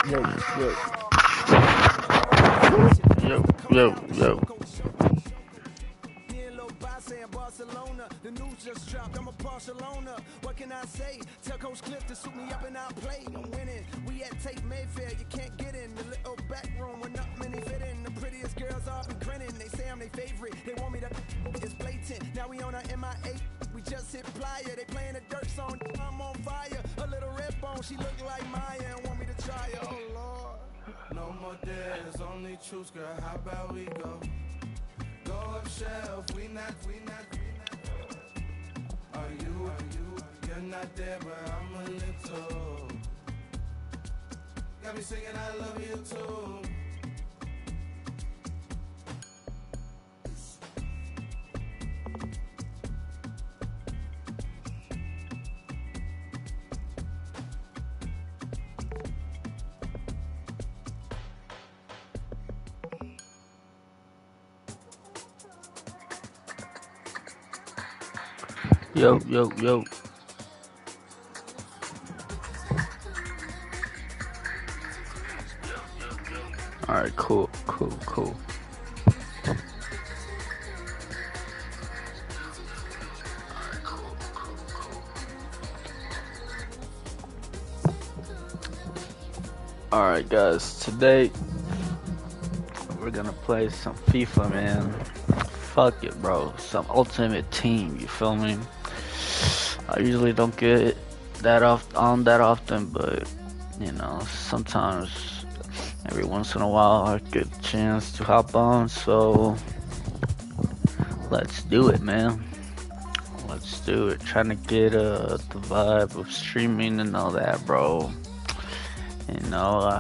Yo, yo, yo, yo. Saying Barcelona, the news just dropped. I'm a Barcelona. What can I say? Tell Coach Cliff to suit me up and I'll play. I'm winning. We at Tate Mayfair. You can't get in the little back room where not many fit in. The prettiest girls all be grinning. They say I'm their favorite. They want me to. It's blatant. Now we on our MIA. We just hit Playa. They playing a dirt song. I'm on fire. A little red bone. She look like Maya and want me to try her. Oh Lord. No more dares. Only truth, girl. How about we go? Go up shelf, we not. Are you, you're not there, but I'm a little. Got me singing, I love you too. Yo, yo, yo. Alright, cool. Alright, guys, today we're gonna play some FIFA, man. Fuck it, bro. Some Ultimate Team, you feel me? I usually don't get that often, but you know, sometimes every once in a while I get a chance to hop on, so let's do it, man. Let's do it. Trying to get the vibe of streaming and all that, bro. You know,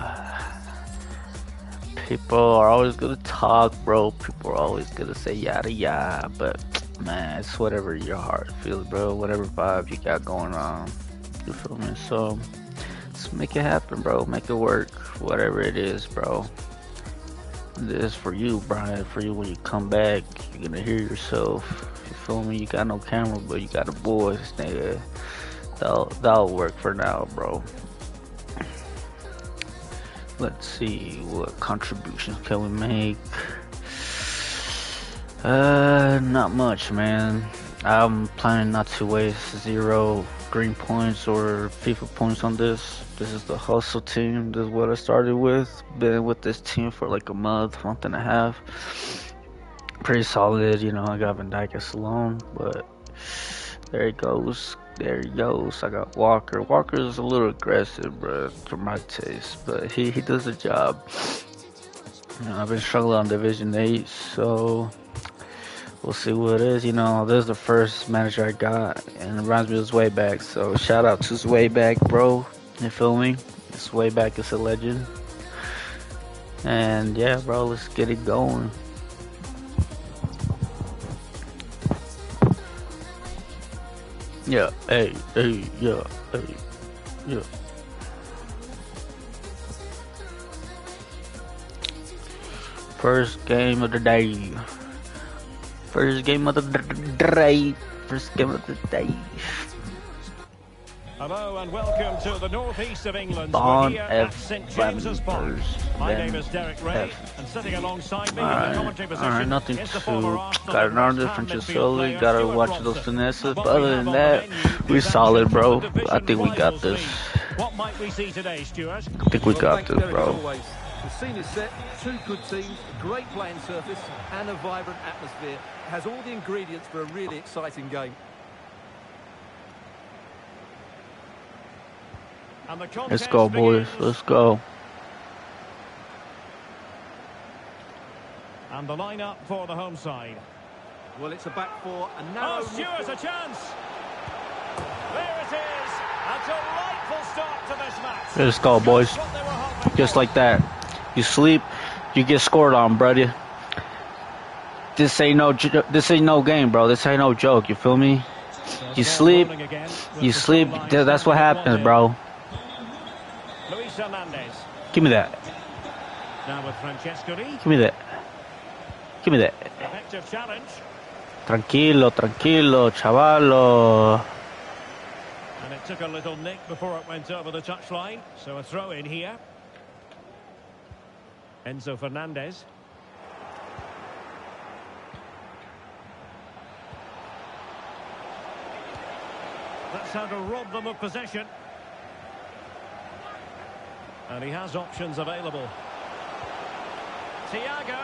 people are always gonna talk, bro. People are always gonna say yada yada, but man, it's whatever your heart feels, bro. Whatever vibe you got going on, you feel me? So let's make it happen, bro. Make it work. Whatever it is, bro. This is for you, Brian. For you when you come back, you're gonna hear yourself. You feel me? You got no camera, but you got a voice, nigga. That'll work for now, bro. Let's see what contributions can we make. Not much, man. I'm planning not to waste 0 green points or FIFA points on this. This is the hustle team. This is what I started with. Been with this team for like a month and a half. Pretty solid, you know. I got Van Dijk as alone, but there he goes. There he goes. I got Walker. Walker's a little aggressive, bro, for my taste, but he does the job. You know, I've been struggling on Division 8, so we'll see what it is. You know, this is the first manager I got, and it reminds me of Zwayback. So shout out to Zwayback, bro. You feel me? Zwayback is a legend. And yeah, bro, let's get it going. Yeah, hey, yeah. First game of the day. First game of the day. Hello and welcome to the northeast of England. Bon We're here at St James's Park. My name is Derek Ray, and sitting alongside me in the commentary position Alright, nothing is too the former Arsenal cardinal Francesoli. Gotta watch those finesses, but other than that, we solid, bro. I think we got this. What might we see today, Stuart? I think we got this, bro. The scene is set, 2 good teams, great playing surface, and a vibrant atmosphere. It has all the ingredients for a really exciting game. And the Let's go, boys. Let's go. And the lineup for the home side. Well, it's a back four, a narrow... Oh, Stuart, a chance! There it is! A delightful start to this match. Let's go, boys. Just like that. You sleep, you get scored on, brother. This ain't no game, bro. This ain't no joke. You feel me? You sleep. That's what happens, bro. Give me that. Now with Francescoli. Give me that. Give me that. Effective challenge. Tranquilo, chavalo. And it took a little nick before it went over the touchline. So a throw in here. Enzo Fernandez. That's how to rob them of possession. And he has options available. Thiago.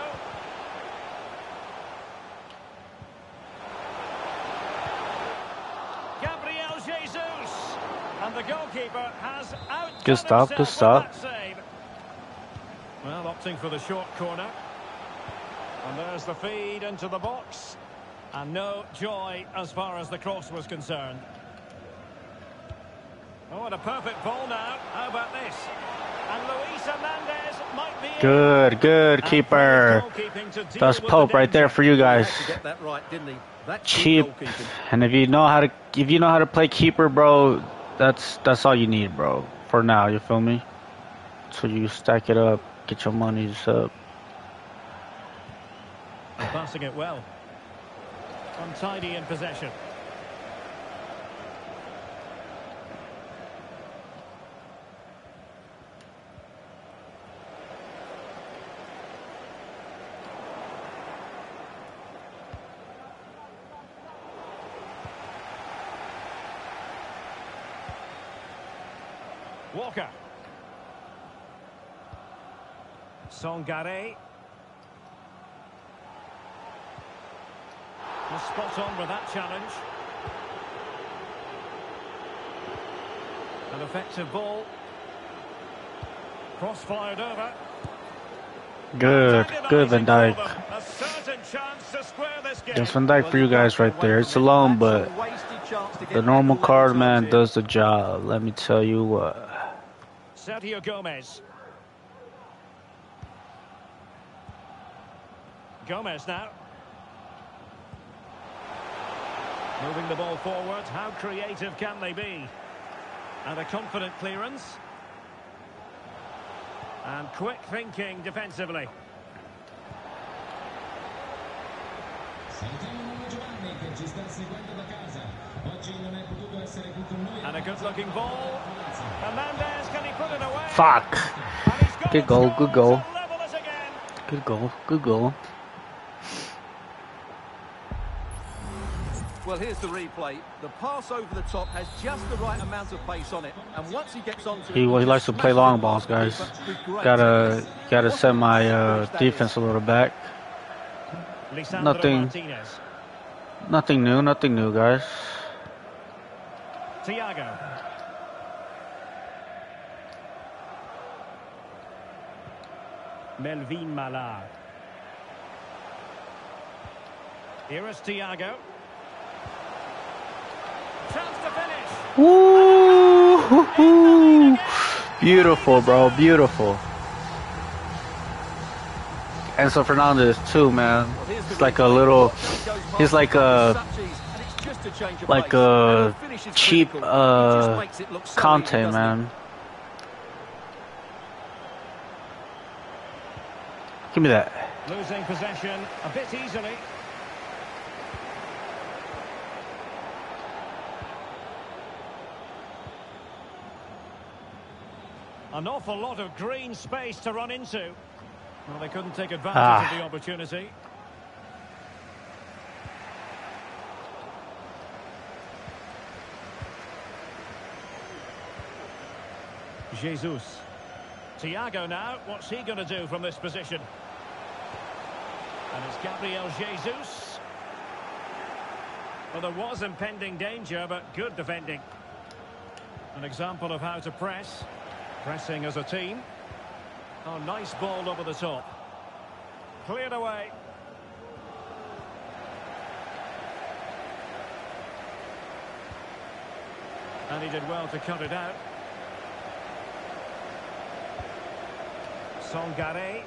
Gabriel Jesus. And the goalkeeper has outdone Good stop, himself good stop. with that save. Well, opting for the short corner. And there's the feed into the box. And no joy as far as the cross was concerned. Oh, and a perfect ball now. How about this? And Luis Hernandez might be Good keeper. That's Pope right there for you guys. He had to get that right, didn't he? That's Cheap. good goalkeeping. And if you know how to play keeper, bro, that's all you need, bro. For now, you feel me? So you stack it up, get your monies up. And passing it well. Untidy in possession. Walker. Songare. Was spot on with that challenge. An effective ball. Cross fired over. Good Van Dijk. A certain chance to square this game. That's Van Dijk for you guys right there. It's a loan, but the normal card, man, does the job. Let me tell you what. Sergio Gomez. Gomez now. Moving the ball forward. How creative can they be? And a confident clearance. And quick thinking defensively. And a good-looking ball. Hernandez, can he put it away? Fuck. And he's got Good it goal, scored good goal. to level it again. Good goal. Well, here's the replay. The pass over the top has just the right amount of pace on it, and once he gets onto He likes to play long balls, guys. Gotta set my defense a little back. Lisandro Nothing. Martinez. Nothing new, guys. Thiago. Melvin Mala. Here is Thiago. Chance to finish. Woo! Beautiful, bro. Beautiful. Enzo Fernandez too, man. He's like a little. He's like a cheap Conte, man. Give me that. Losing possession a bit easily. An awful lot of green space to run into. Well, they couldn't take advantage of the opportunity. Jesus. Thiago now, what's he going to do from this position? And it's Gabriel Jesus. Well, there was impending danger, but good defending. An example of how to press. Pressing as a team. Oh, nice ball over the top. Cleared away. And he did well to cut it out. Songare.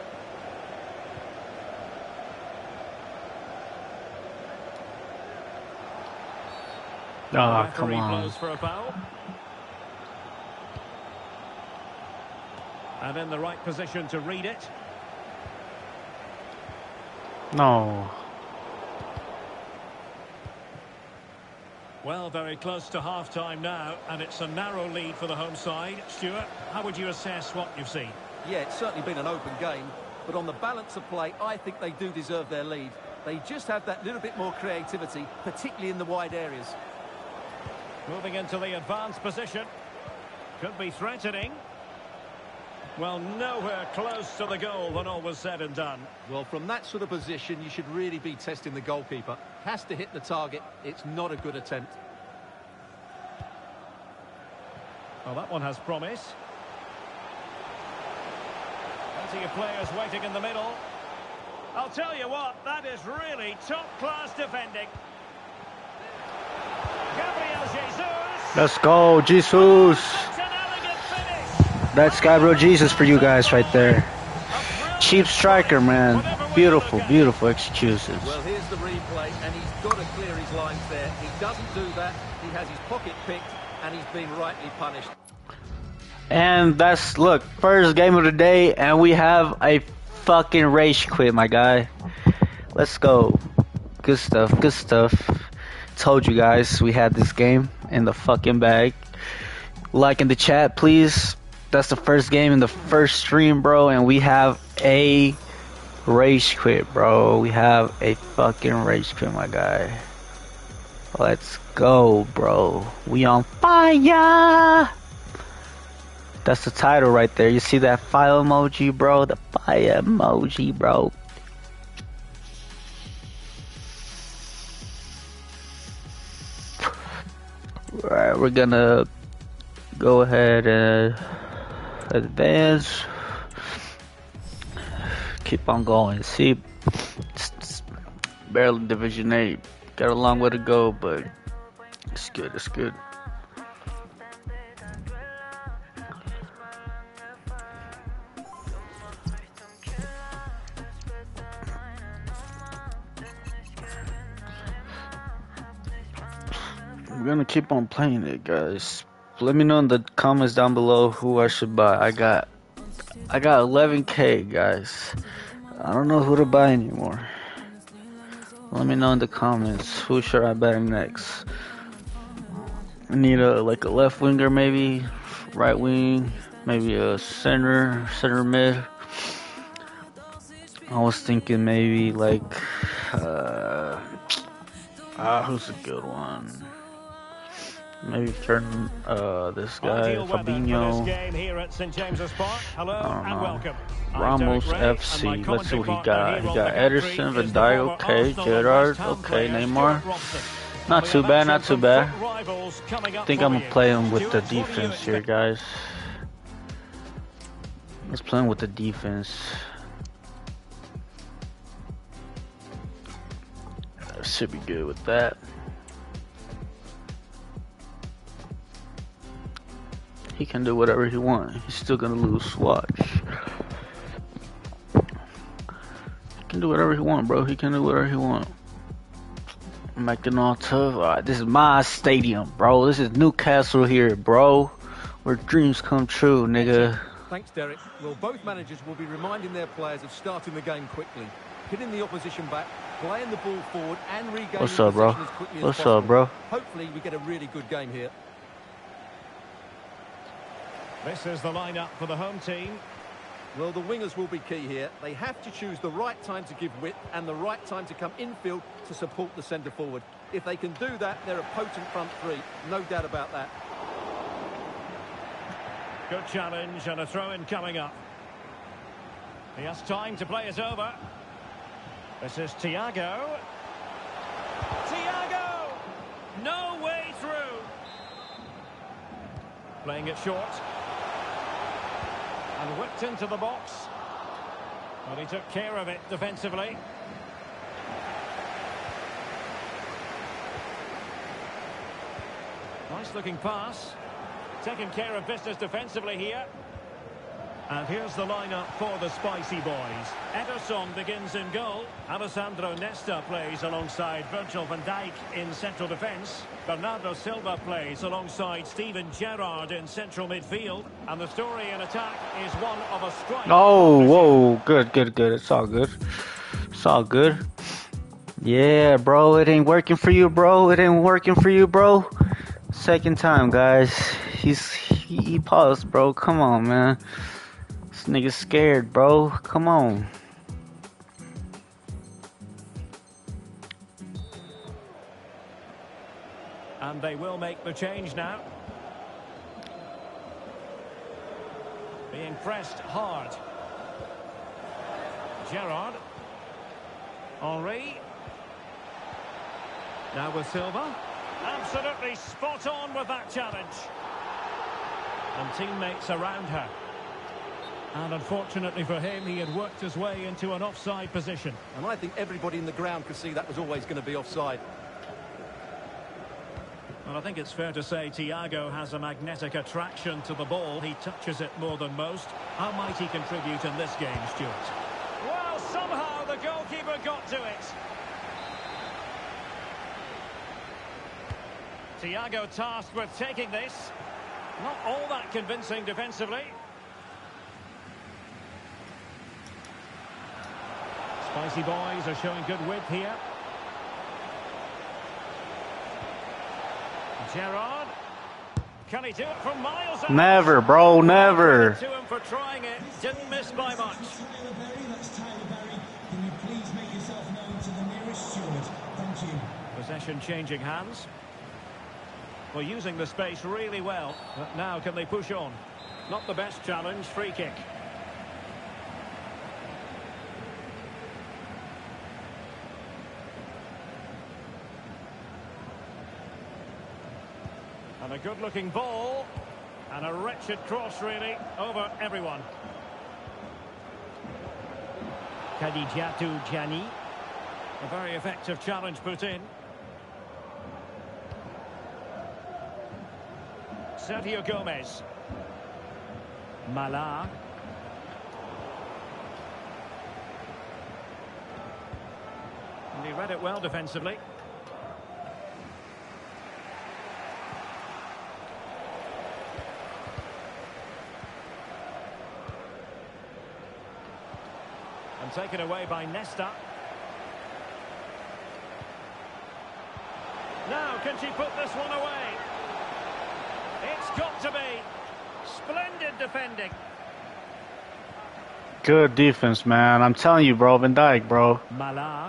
Ah, come on. Blows for a foul. And in the right position to read it. No. Well, very close to half-time now, and it's a narrow lead for the home side. Stuart, how would you assess what you've seen? Yeah, it's certainly been an open game, but on the balance of play, I think they do deserve their lead. They just have that little bit more creativity, particularly in the wide areas. Moving into the advanced position. Could be threatening. Well, nowhere close to the goal when all was said and done. Well, from that sort of position, you should really be testing the goalkeeper. Has to hit the target. It's not a good attempt. Well, that one has promise. Plenty of players waiting in the middle. I'll tell you what, that is really top-class defending. Gabriel Jesus. Let's go, Jesus. That's an elegant finish. That's Gabriel Jesus for you guys right there. Cheap striker, man. Beautiful, beautiful executions. Well, here's the replay, and he's got to clear his lines there. He doesn't do that. He has his pocket picked, and he's been rightly punished. And that's, look, first game of the day, and we have a fucking rage quit, my guy. Let's go. Good stuff, good stuff. Told you guys we had this game in the fucking bag. Like in the chat, please. That's the first game in the first stream, bro, and we have a rage quit, bro. We have a fucking rage quit, my guy. Let's go, bro. We on fire. That's the title right there. You see that fire emoji, bro? The fire emoji, bro. Alright, we're gonna go ahead and advance. Keep on going. See, it's barely Division 8. Got a long way to go, but it's good, it's good. We're gonna keep on playing it, guys. Let me know in the comments down below who I should buy. I got 11K, guys. I don't know who to buy anymore. Let me know in the comments who should I buy next. I need a left winger, maybe right wing, maybe a center mid. I was thinking maybe who's a good one? Maybe turn this guy, Fabinho. Ramos FC. Let's see what he got. He got Ederson, Van Dijk, okay, Gerrard, okay, Neymar. Not too bad, not too bad. I think I'm gonna play him with the defense here, guys. Let's play him with the defense. Should be good with that. He can do whatever he wants. He's still gonna lose. Watch. He can do whatever he wants, bro. He can do whatever he wants. Making all tough. Alright, this is my stadium, bro. This is Newcastle here, bro. Where dreams come true, nigga. Thanks, Derek. Well, both managers will be reminding their players of starting the game quickly, hitting the opposition back, playing the ball forward, and regaining What's up, bro? possession as quickly as What's possible. up, bro? Hopefully, we get a really good game here. This is the lineup for the home team. Well, the wingers will be key here. They have to choose the right time to give width and the right time to come infield to support the centre forward. If they can do that, they're a potent front three. No doubt about that. Good challenge and a throw-in coming up. He has time to play it over. This is Thiago. Thiago! No way through. Playing it short. And whipped into the box. Well, he took care of it defensively. Nice looking pass. Taking care of business defensively here. And here's the lineup for the Spicy Boys. Ederson begins in goal. Alessandro Nesta plays alongside Virgil van Dijk in central defence. Bernardo Silva plays alongside Steven Gerrard in central midfield. And the story in attack is one of a strike. Oh, whoa, good, good, good. It's all good. It's all good. Yeah, bro, it ain't working for you, bro. It ain't working for you, bro. Second time, guys. He paused, bro. Come on, man. This nigga's scared, bro. Come on. And they will make the change now. Being pressed hard. Gerrard. Henry. Now with Silva. Absolutely spot on with that challenge. And teammates around her. And unfortunately for him, he had worked his way into an offside position. And I think everybody in the ground could see that was always going to be offside. Well, I think it's fair to say Thiago has a magnetic attraction to the ball. He touches it more than most. How might he contribute in this game, Stuart? Well, somehow the goalkeeper got to it. Thiago tasked with taking this. Not all that convincing defensively. Spicy boys are showing good width here. Gerrard. Can he do it from miles out? Never, bro, never. To him for trying it. Didn't miss by much. That's Tyler Berry. Can you please make yourself known to the nearest steward? Thank you. Possession changing hands. Well, using the space really well. But now can they push on? Not the best challenge. Free kick. And a good-looking ball. And a wretched cross, really, over everyone. Khadijatu Jani. A very effective challenge put in. Sergio Gomez. Mala. And he read it well defensively. And taken away by Nesta. Now, can she put this one away? It's got to be. Splendid defending. Good defense, man. I'm telling you, bro. Van Dijk, bro. Mala.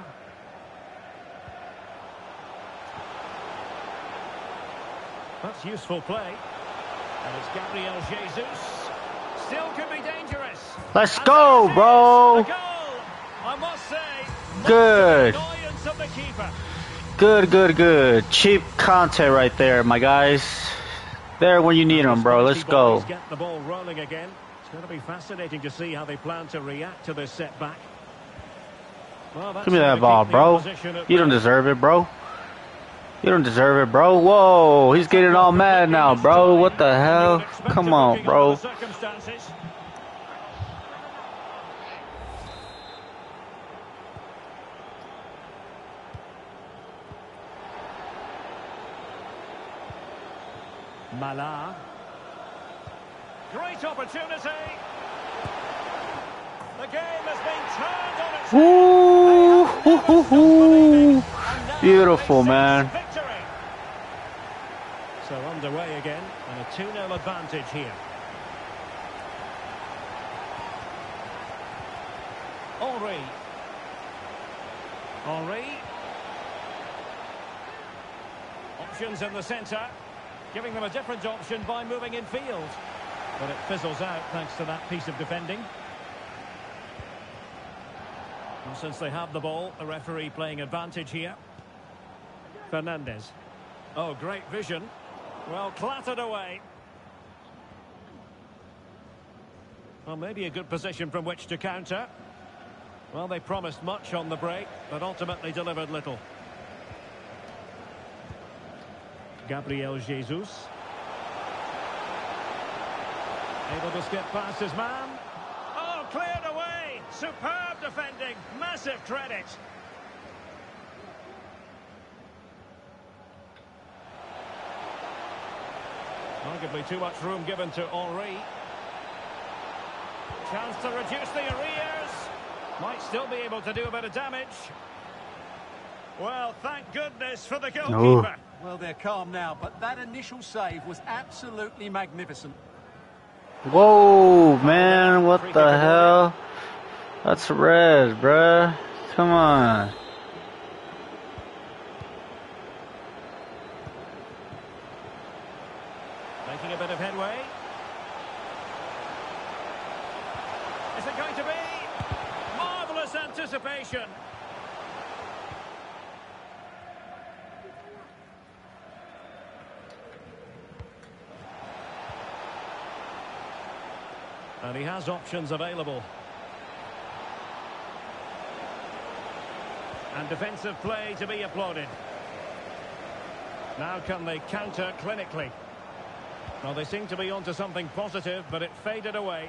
That's useful play. And it's Gabriel Jesus. Still could be dangerous. Let's go, bro. The goal, I must say. Good. Annoyance of the keeper. Good, good, good. Cheap content right there, my guys. There when you need them, bro. Let's go. Get the ball rolling again. It's going to be fascinating to see how they plan to react to this setback. Well, Give me that ball, bro. You don't deserve it, bro. You don't deserve it, bro. Whoa, he's getting all mad now, bro. What the hell? Come on, bro. Mala. Great opportunity. The game has been turned on its head. Beautiful, man. So underway again, and a 2-0 advantage here. Henry. Henry. Options in the centre. Giving them a different option by moving in field. But it fizzles out thanks to that piece of defending. And since they have the ball, the referee playing advantage here. Fernandez. Oh, great vision. Well, clattered away. Well, maybe a good position from which to counter. Well, they promised much on the break, but ultimately delivered little. Gabriel Jesus. Able to skip past his man. Oh, cleared away. Superb defending. Massive credit. Arguably too much room given to Henry. Chance to reduce the arrears. Might still be able to do a bit of damage. Well, thank goodness for the goalkeeper. Well, they're calm now, but that initial save was absolutely magnificent. Whoa, man, what the hell? That's red, bruh. Come on. Making a bit of headway. Is it going to be? Marvellous anticipation. And he has options available. And defensive play to be applauded. Now can they counter clinically? Well, they seem to be onto something positive, but it faded away.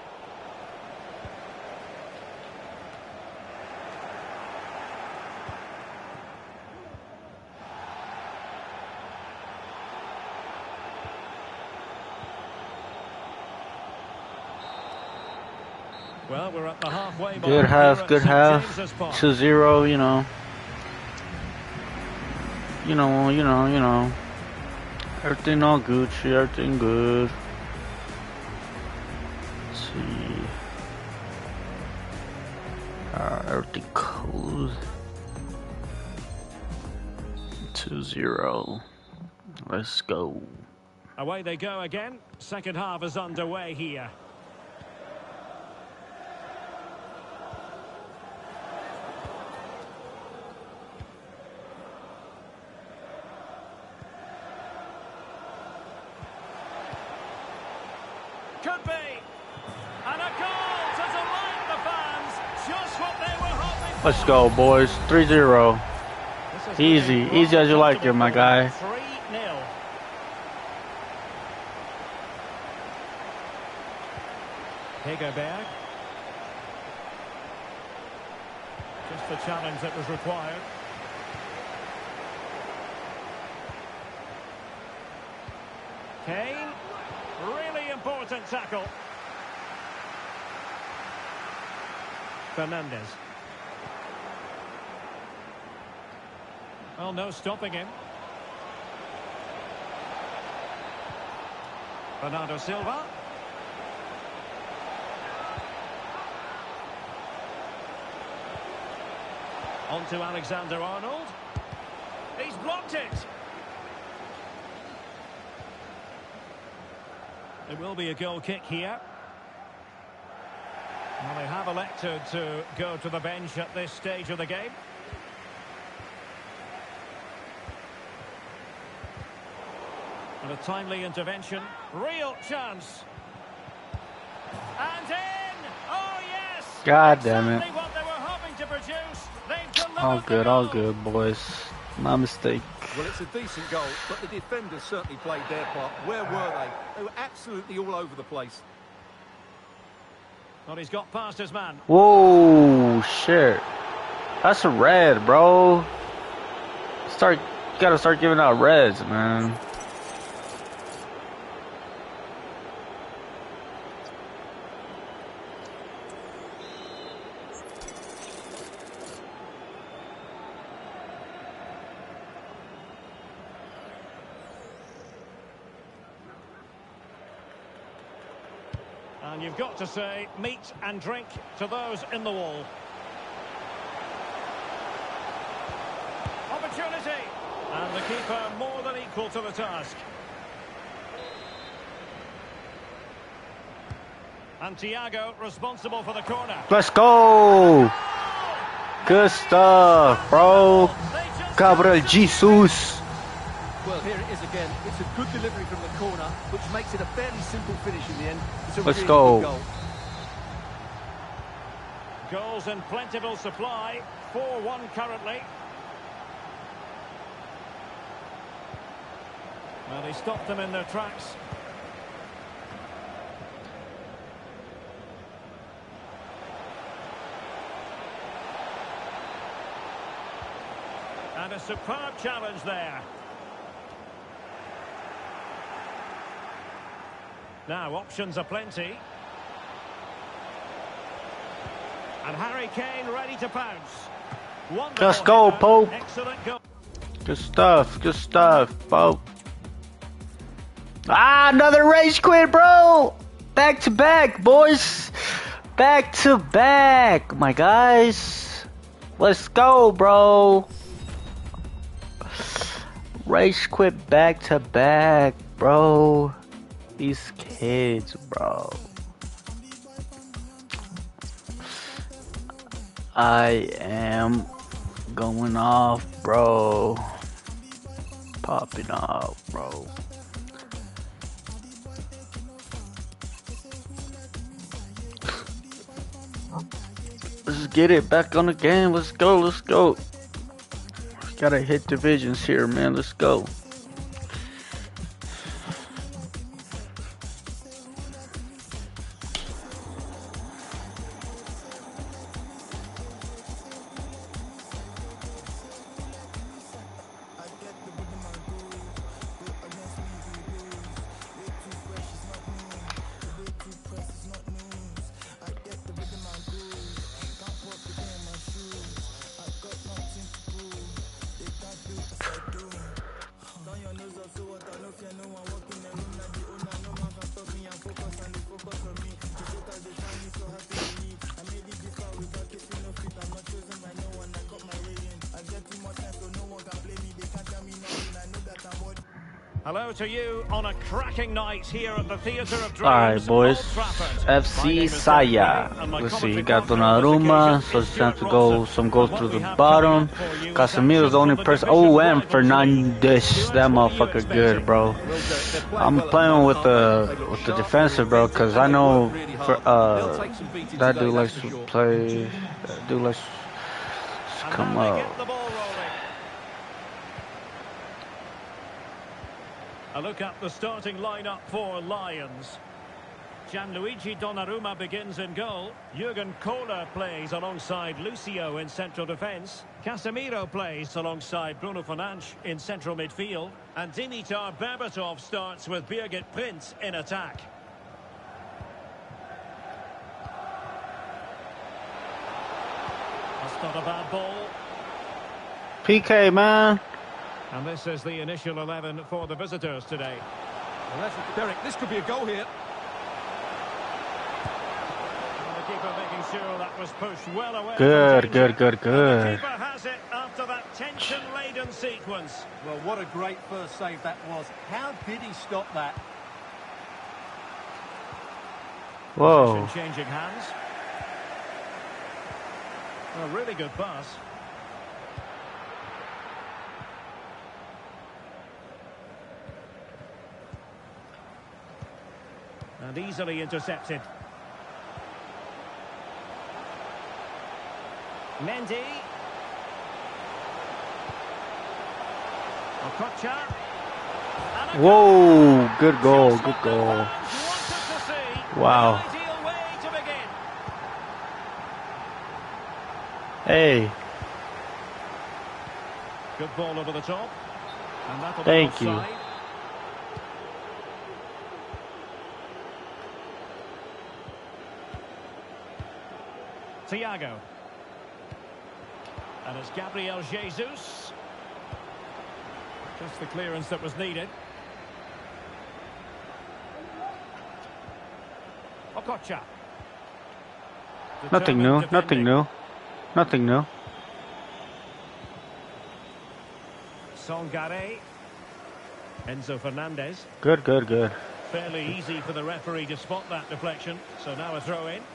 Well, we're at the halfway mark. Good half, good half. 2-0, you know. You know. Everything all Gucci, everything good. Let's see. Everything cool. 2-0. Let's go. Away they go again. Second half is underway here. Could be. And a goal to delight the fans. Just what they were hoping for. Let's go, boys. 3-0. Easy. Easy as you like it, my guy. 3-0. Hegerberg. Just the challenge that was required. Kane. Really important tackle. Fernandez. Well, no stopping him. Bernardo Silva. On to Alexander-Arnold. He's blocked it. There will be a goal kick here. Well, they have elected to go to the bench at this stage of the game. And a timely intervention. Real chance. And in! Oh, yes! God damn it. Exactly what they were hoping to produce. They've delivered All the good, goal. all good, boys. My mistake. Well, it's a decent goal, but the defenders certainly played their part. Where were they? They were absolutely all over the place. Well, he's got past his man. Whoa, shit. That's a red, bro. Gotta start giving out reds, man. And you've got to say, meat and drink to those in the wall. Opportunity. And the keeper more than equal to the task. And Thiago responsible for the corner. Let's go. Good stuff, bro. Gabriel Jesus. Well, here it is again. It's a good delivery from the corner, which makes it a fairly simple finish in the end. It's a Let's really go. good goal. Goals in plentiful supply. 4-1 currently. Well, he stopped them in their tracks. And a superb challenge there. Now, options are plenty. And Harry Kane ready to pounce. Wonderful Let's go, header. Pope. Excellent goal. Good stuff, Pope. Ah, another race quit, bro. back to back, boys. Back to back, my guys. Let's go, bro. Rage quit back to back, bro. These kids, bro. I am going off, bro. Popping off, bro. Let's get it back on the game. Let's go. Let's go. Gotta hit divisions here, man. Let's go. Hello to you on a cracking night here at the Theatre of Dreams. Alright, boys. Old Trafford. My FC name is Saya. Dave and my Let's see. You commentary got partner on this Donnarumma. occasion So is it's time to Stuart go. Robson. Some go And through what the we have bottom. coming up for you is Casemiro's the only actions person. on the Oh, division and Fernandes. Stuart, That what are you motherfucker good, bro. expecting? I'm playing with the defensive, bro, because I know for that dude likes to play. That dude likes to And come now they up. get the ball rolling. A look at the starting lineup for Lions. Gianluigi Donnarumma begins in goal. Jurgen Kohler plays alongside Lucio in central defence. Casemiro plays alongside Bruno Fernandes in central midfield. And Dimitar Berbatov starts with Birgit Prinz in attack. That's not a bad ball. PK, man. And this is the initial 11 for the visitors today. Well, that's Derek. This could be a goal here. And the keeper making sure that was pushed well away. Good, from danger. good, good, And good. the keeper has it after that tension-laden sequence. Well, what a great first save that was. How did he stop that? Whoa. Possession changing hands. A really good pass. And easily intercepted. Mendy. Okocha. And a Whoa. Good goal, Just good what the goal. fans wanted to see. Wow. An ideal way to begin. Hey, Good ball over the top. And that'll be thank you. offside. Thiago. And it's Gabriel Jesus. Just the clearance that was needed. Okocha. Nothing new, Determined nothing defending. new. Nothing new. Songare. Enzo Fernandez. Good, good, good. Fairly easy for the referee to spot that deflection. So now a throw in.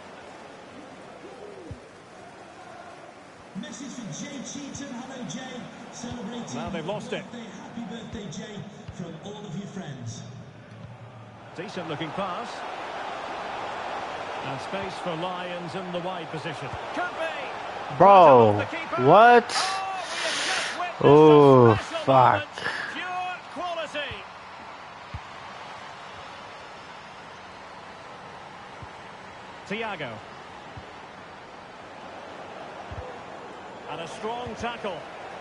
Message for Jay Cheatham. Hello, Jay. Celebrating. Now they've lost it. Happy birthday, Jay, from all of your friends. Decent looking pass. And space for Lions in the wide position. Could be. Bro, Right above the keeper. what? Oh, we have Oh, just witnessed a special fuck. moment. Pure quality. Thiago. And a strong tackle.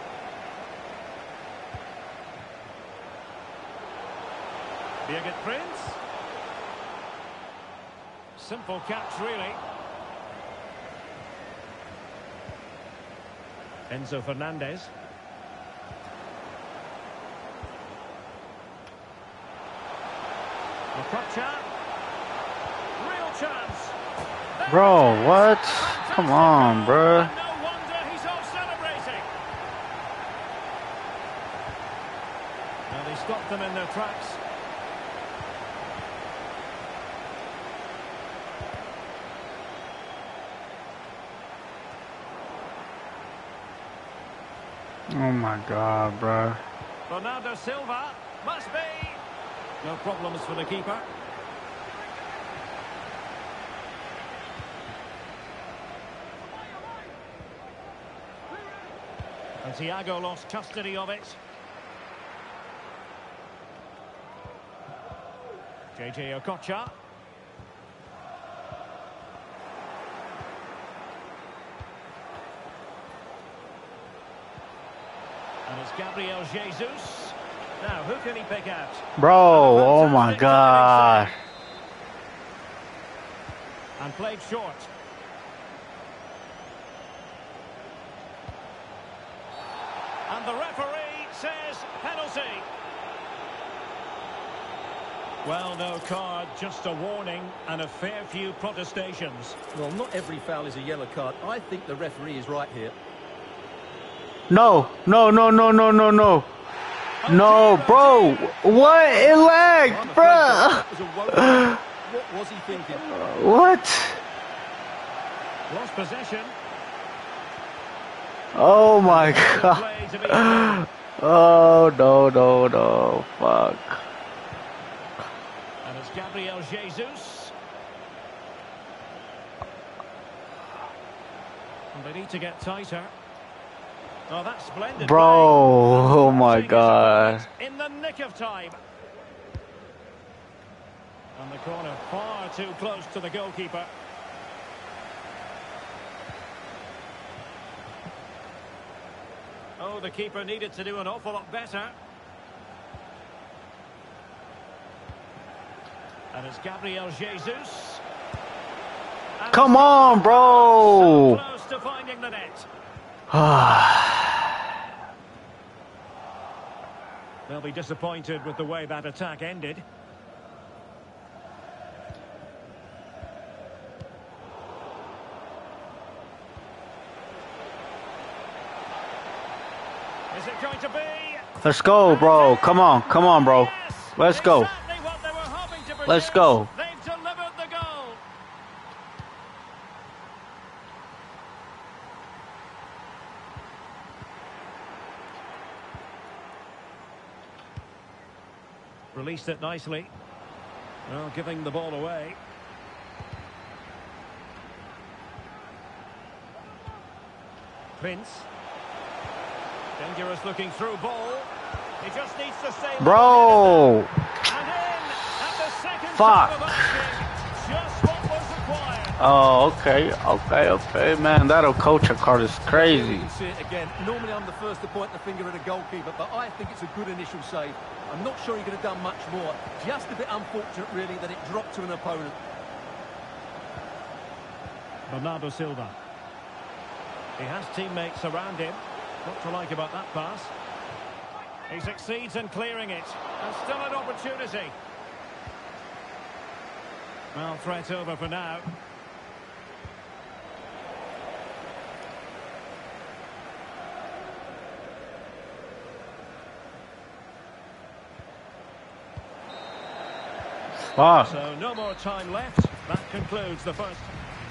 Birgit Prinz. Simple catch, really. Enzo Fernandez. Okocha. chance. There Bro, it is. what? Fantastic Come on, goal, bruh. and no wonder he's off celebrating. Now they stopped them in their tracks. Oh my God, bruh. Bernardo Silva must be. No problems for the keeper. And Thiago lost custody of it. JJ Okocha. And it's Gabriel Jesus. Now, who can he pick out? Bro, oh my Fantastic God. diving save. And played short. And the referee says penalty. Well, no card, just a warning and a fair few protestations. Well, not every foul is a yellow card. I think the referee is right here. No, no, no, no, no, no, no. No, bro. What? It lagged, I'm afraid bro. that was a woeful. What was he thinking? What? Lost possession. Oh my The God. play to be played. Oh, no, no, no. Fuck. And it's Gabriel Jesus. And they need to get tighter. Oh, that's splendid. Bro, play. oh my Taking his God. opponent in the nick of time. And the corner far too close to the goalkeeper. Oh, the keeper needed to do an awful lot better. And it's Gabriel Jesus. And Come on, so bro. close to finding the net. They'll be disappointed with the way that attack ended. Is it going to be? Let's go, bro. Come on, bro. Yes, Let's go. exactly what they were hoping to Let's produce. go. They've delivered the goal. Released it nicely. Well, giving the ball away. Prince. Dangerous looking through ball. He just needs to stay. Bro. And in at the second Fuck. time of asking. Just what was required. Oh, okay. Man, that Okocha card is You crazy. can see it again. Normally I'm the first to point the finger at a goalkeeper, but I think it's a good initial save. I'm not sure he could have done much more. Just a bit unfortunate, really, that it dropped to an opponent. Bernardo Silva. He has teammates around him. What to like about that pass? He succeeds in clearing it. And still an opportunity. Well, threat over for now. Fuck. So no more time left. That concludes the first.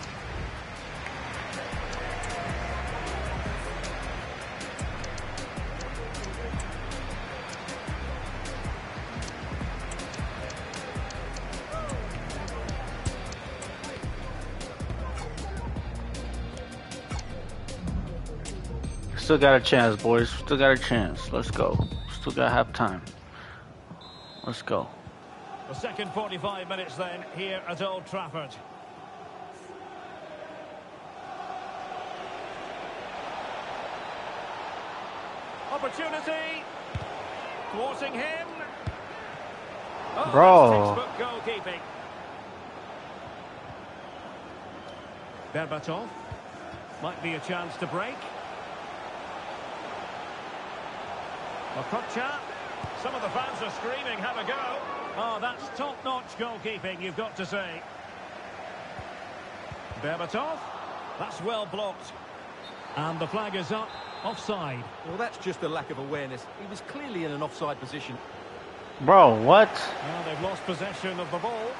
Still got a chance, boys. Still got a chance. Let's go. Still got half time. Let's go. The second 45 minutes then here at Old Trafford. Opportunity. Thwarting him. Oh, Bro. that's textbook goalkeeping. Berbatov. Might be a chance to break. Okocha. Some of the fans are screaming, have a go. Oh, that's top-notch goalkeeping, you've got to say. Berbatov. That's well blocked. And the flag is up. Offside. Well, that's just a lack of awareness. He was clearly in an offside position. Bro, what? Well, they've lost possession of the ball.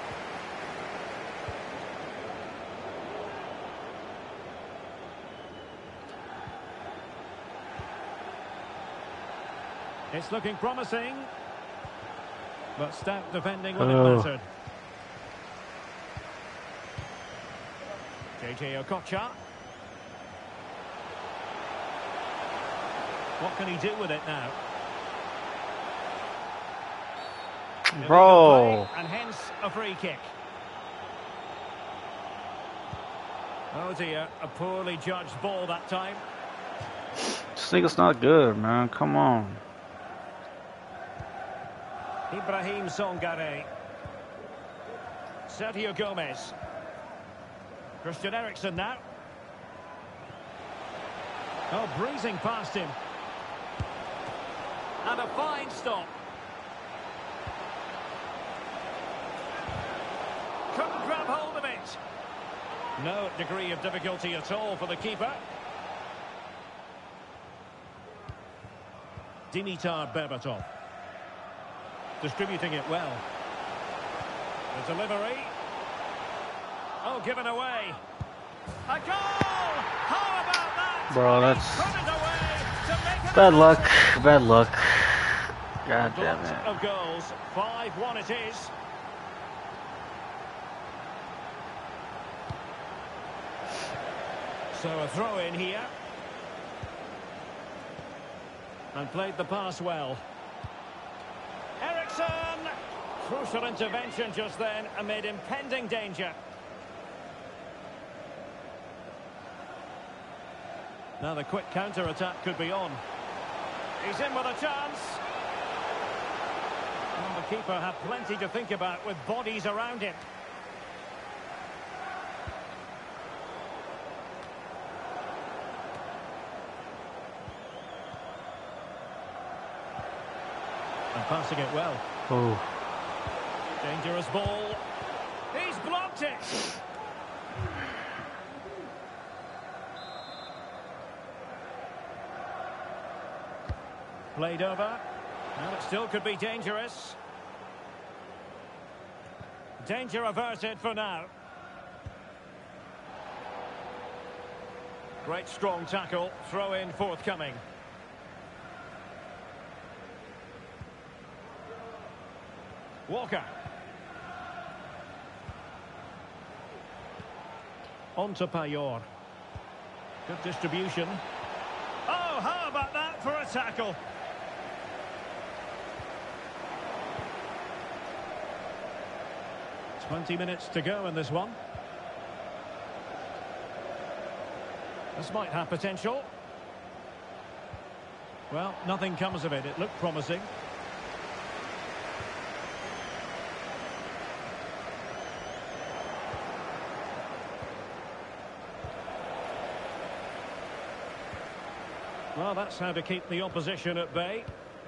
It's looking promising. But stout defending when it mattered. JJ Okocha. What can he do with it now? Bro. And hence a free kick. Oh dear, a poorly judged ball that time. This nigga's not good, man. Come on. Ibrahim Songare. Sergio Gomez. Christian Eriksen now. Oh, breezing past him. And a fine stop. Couldn't grab hold of it. No degree of difficulty at all for the keeper. Dimitar Berbatov. Distributing it well. The delivery. Oh, given away. A goal! How about that? Bro, that's Put it away to make it bad luck. Bad luck. God damn Lots it. of goals. 5-1 it is. So a throw in here. And played the pass well. Eriksen! Crucial intervention just then amid impending danger. Now the quick counter-attack could be on. He's in with a chance. Well, the keeper had plenty to think about with bodies around him. And passing it well. Oh. Dangerous ball. He's blocked it. Played over. And it still could be dangerous. Danger averted for now. Great strong tackle. Throw in forthcoming. Walker. On to Payor. Good distribution. Oh, how about that for a tackle? "20 minutes to go in this one. This might have potential. Well, nothing comes of it. It looked promising. Well, that's how to keep the opposition at bay.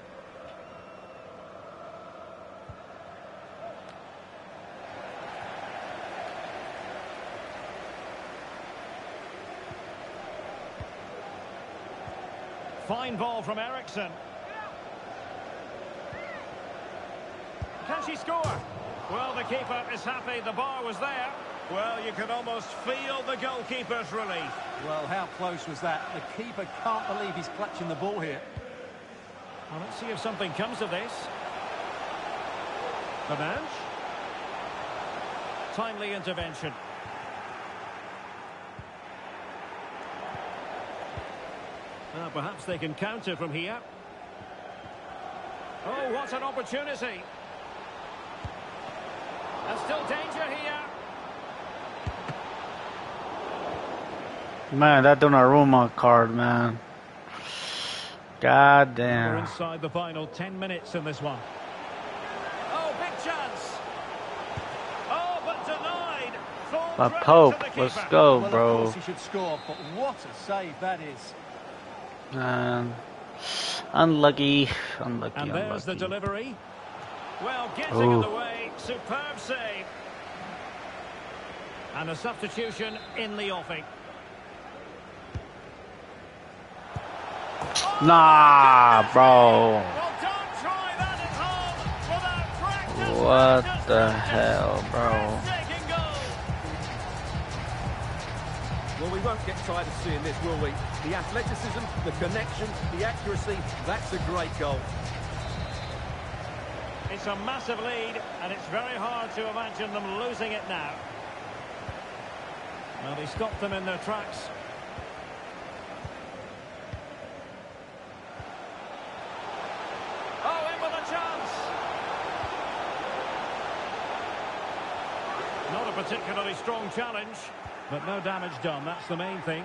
Fine ball from Eriksen. Can she score? Well, the keeper is happy the bar was there. Well, you can almost feel the goalkeeper's relief. Well, how close was that? The keeper can't believe he's clutching the ball here. Well, let's see if something comes of this. Babanch. Timely intervention. Perhaps they can counter from here. Oh, what an opportunity. There's still danger here. Man, that Donnarumma card, man. God We're damn. inside the final 10 minutes in this one. Oh, big chance. Oh, but denied. Full But credit Pope, to the let's keeper. go, Well, of bro. course he should score, but what a save that is. Man. Unlucky. Unlucky, And there's the unlucky. delivery. Well, getting Oh. in the way. Superb save. And a substitution in the offing. Nah, bro. Well, don't try that at home without practice. What the hell, bro? Breathtaking goal. Well, we won't get tired of seeing this, will we? The athleticism, the connection, the accuracy, that's a great goal. It's a massive lead, and it's very hard to imagine them losing it now. Well, he stopped them in their tracks. Oh, in with a chance. Not a particularly strong challenge, but no damage done. That's the main thing.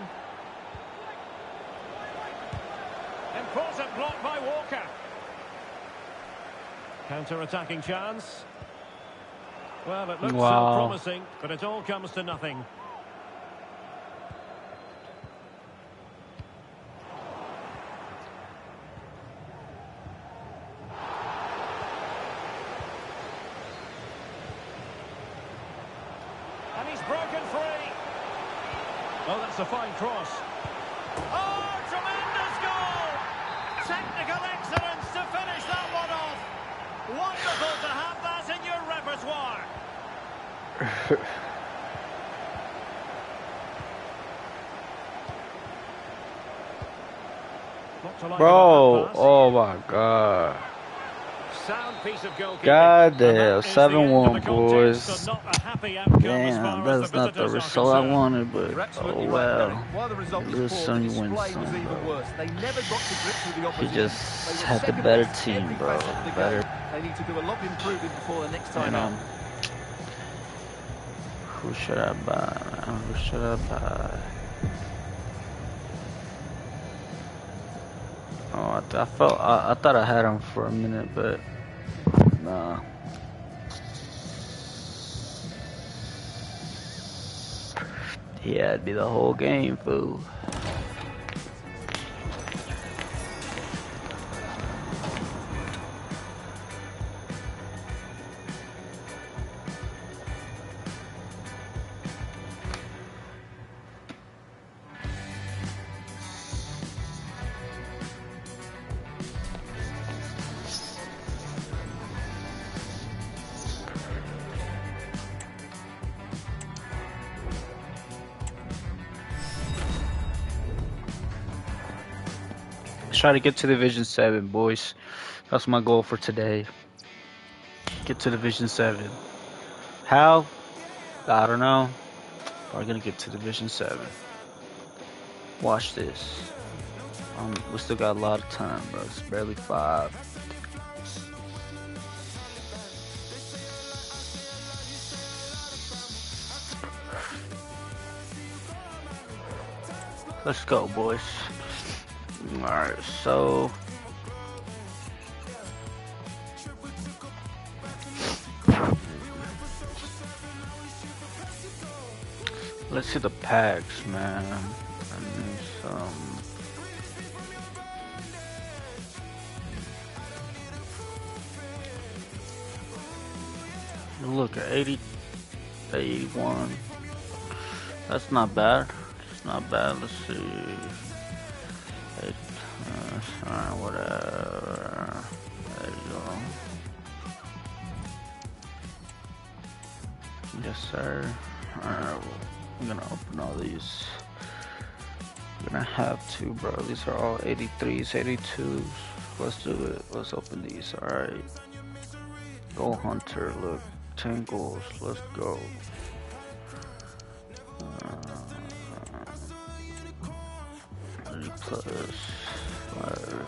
Important block by Walker. Counter-attacking chance. Well, it looks so promising, but it all comes to nothing. And he's broken free. Oh, that's a fine cross. Oh, tremendous goal! Technical excellence to finish that one off. Wonderful to have that in your repertoire. What to like Bro, about that pass? oh my god. Sound piece of goalkeeping. Goddamn, And that is the end of 7-1, the contest, boys. so not a happy outcome as Damn, far as that's the not the visitors are result I concerned. wanted, but You're oh absolutely right, well. Derek. While the result was Lose poor, some, the you win display some, was even bro. worse. They never got to grips with the He opposition. just They were had the second better best team, every bro. facet of the Better, game. They need to do a lot of improving before the next you time know. out. Who should I buy? Who should I buy? Oh, I thought I had him for a minute, but nah. He had me the whole game, fool. Try to get to Division 7, boys. That's my goal for today. Get to Division 7. How? I don't know. We're gonna get to Division 7. Watch this. We still got a lot of time, bro. It's barely 5. Let's go, boys. Alright, so let's see the packs, man. I need some. Look at 80, 81. That's not bad. It's not bad. Let's see. Alright, whatever. There you go. Yes, sir. Alright, I'm gonna open all these. I'm gonna have to, bro. These are all 83s, 82s. Let's do it. Let's open these. Alright. Goal Hunter, look. 10 goals. Let's go. 30 plus 5.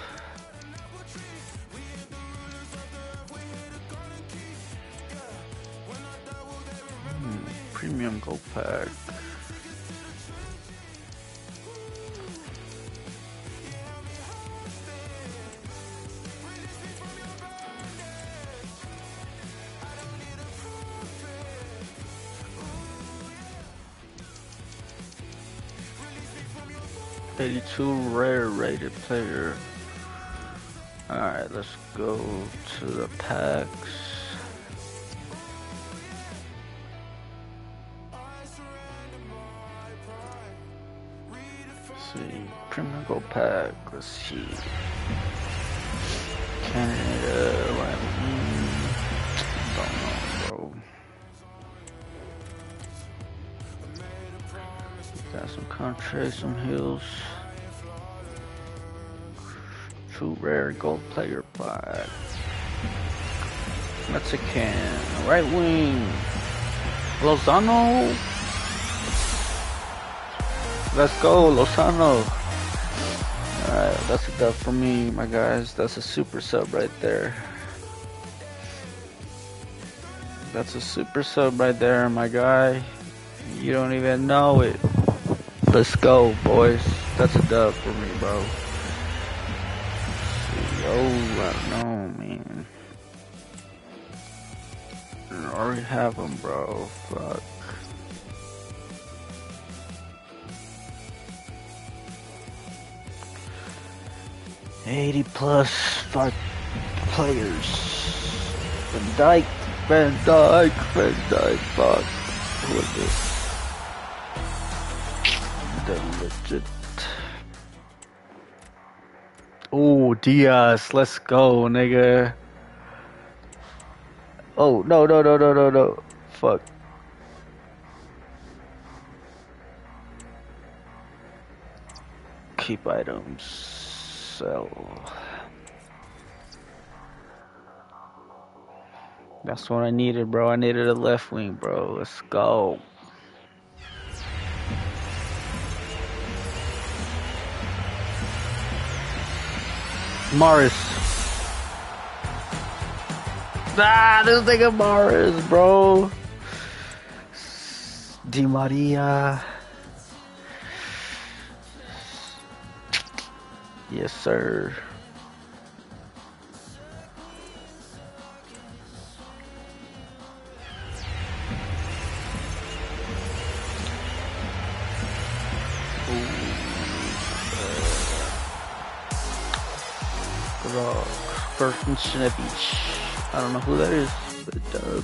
Premium gold pack. '82 rare rated player. Alright, let's go to the packs. see. Premier Gold Pack. Let's see. Canada. Right. Don't know, bro. Got some contracts, some hills. True rare gold player pack. Mexican. Right wing. Lozano. Let's go, Lozano. Alright, that's a dub for me, my guys. That's a super sub right there. That's a super sub right there, my guy. You don't even know it. Let's go, boys. That's a dub for me, bro. Oh, I don't know, man. I already have them, bro. Fuck. +80 5 players. Van Dijk, fuck. Who is this? The legit. Oh, Diaz, let's go, nigga. Oh, no. Fuck. Keep items. Sell. That's what I needed, bro. I needed a left wing, bro. Let's go. Morris. This nigga Morris, bro. Di Maria. Yes, sir. Beach. I don't know who that is, but it does.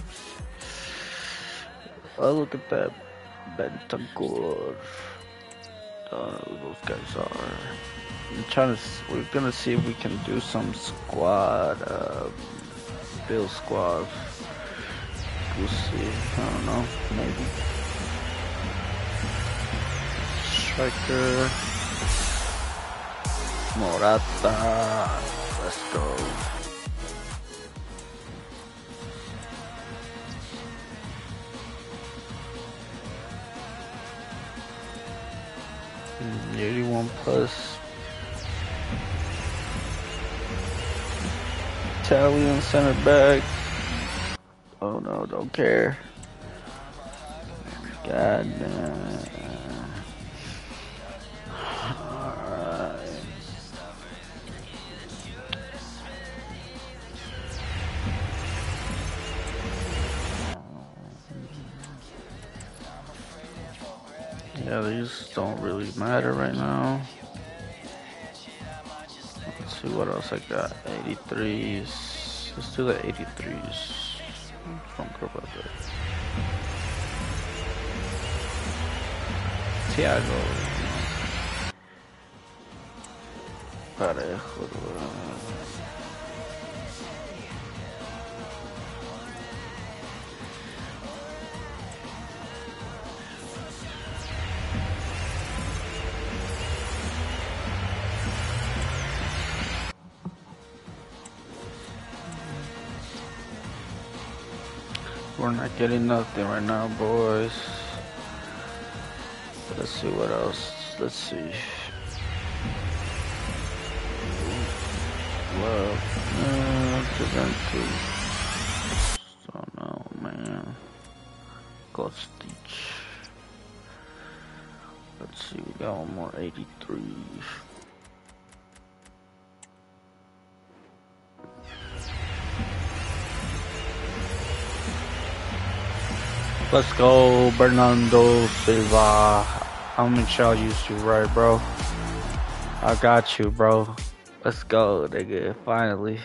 Oh, look at that. Bentancur. I don't know who those guys are. We're gonna see if we can do some squad, build squad. We'll see. I don't know. Maybe. Striker. Morata. Let's go. Mm, 81+. Italian center back. Oh no, don't care. God damn. Yeah, these don't really matter right now. Let's see what else I got. 83s. Let's do the 83s. Don't care about that. Thiago. Parejo. We're not getting nothing right now, boys. Let's see what else. Let's see. Love. Juventus. Don't know, man. Kostic. Let's see, we got one more 83. Let's go, Bernardo Silva. I'm gonna show you right, bro. I got you, bro. Let's go, nigga. Finally.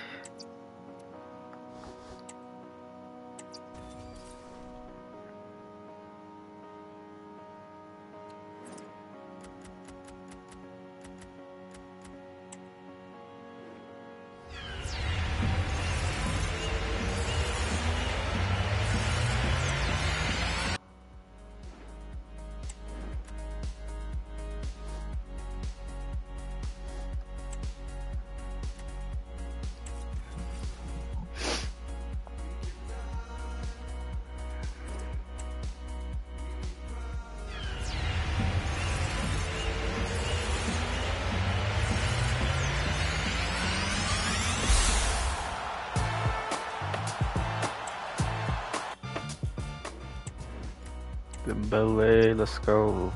Dembele, let's go.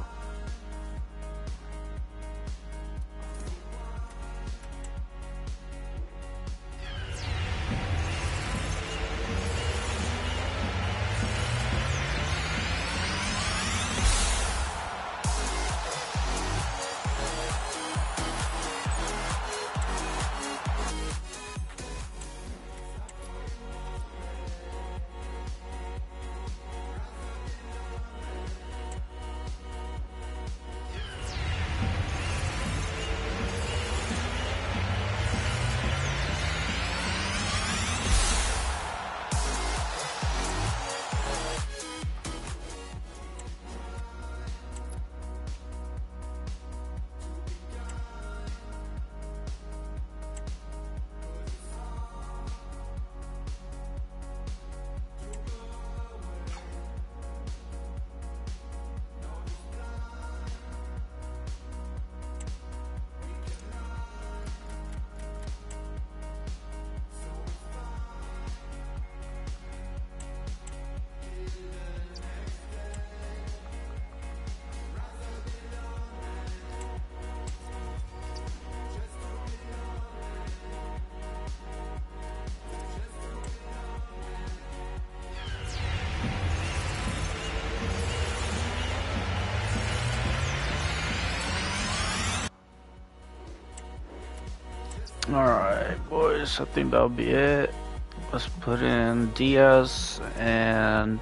Alright, boys, I think that'll be it. Let's put in Diaz and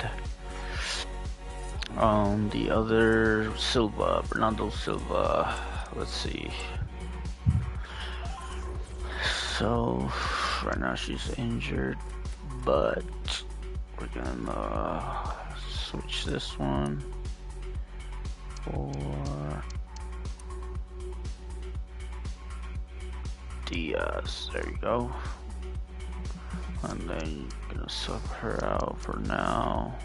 the other Silva, Bernardo Silva. Let's see. So, right now she's injured, but we're gonna switch this one for Diaz. There you go. And then you're gonna sub her out for now.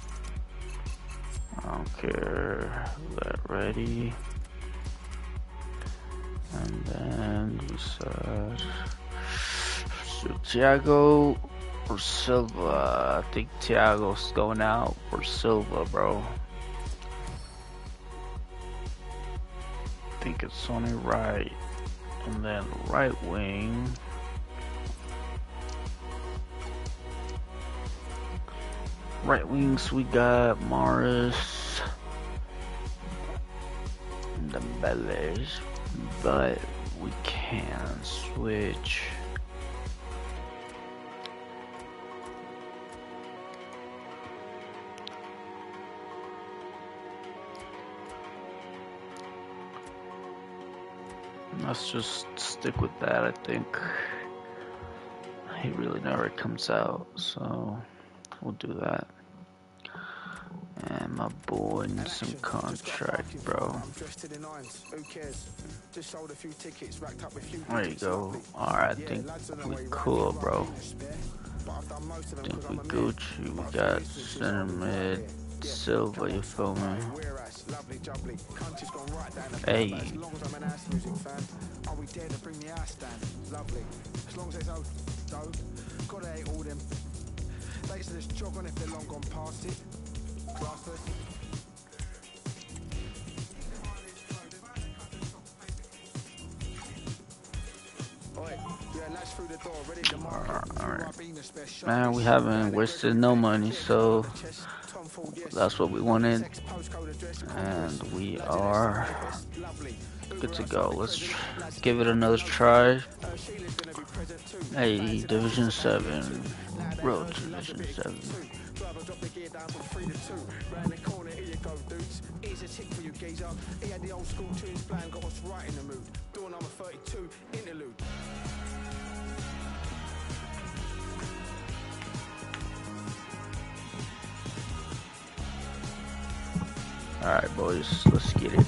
I don't care. That ready. And then we said Thiago or Silva. I think Thiago's going out for Silva, bro. I think it's only right. And then right wing. Right wings we got Morris, Dembele, but we can switch. Let's just stick with that. I think he really never comes out, so we'll do that. And my boy needs some contract, bro. There you go. Alright, I think we cool, bro. I think we Gucci. We got center mid Silva, you feel me? Hey. Man, we haven't wasted no money, so that's what we wanted, and we are good to go. Let's give it another try. Hey, Division 7, Road to Division 7. Alright, boys, let's get it.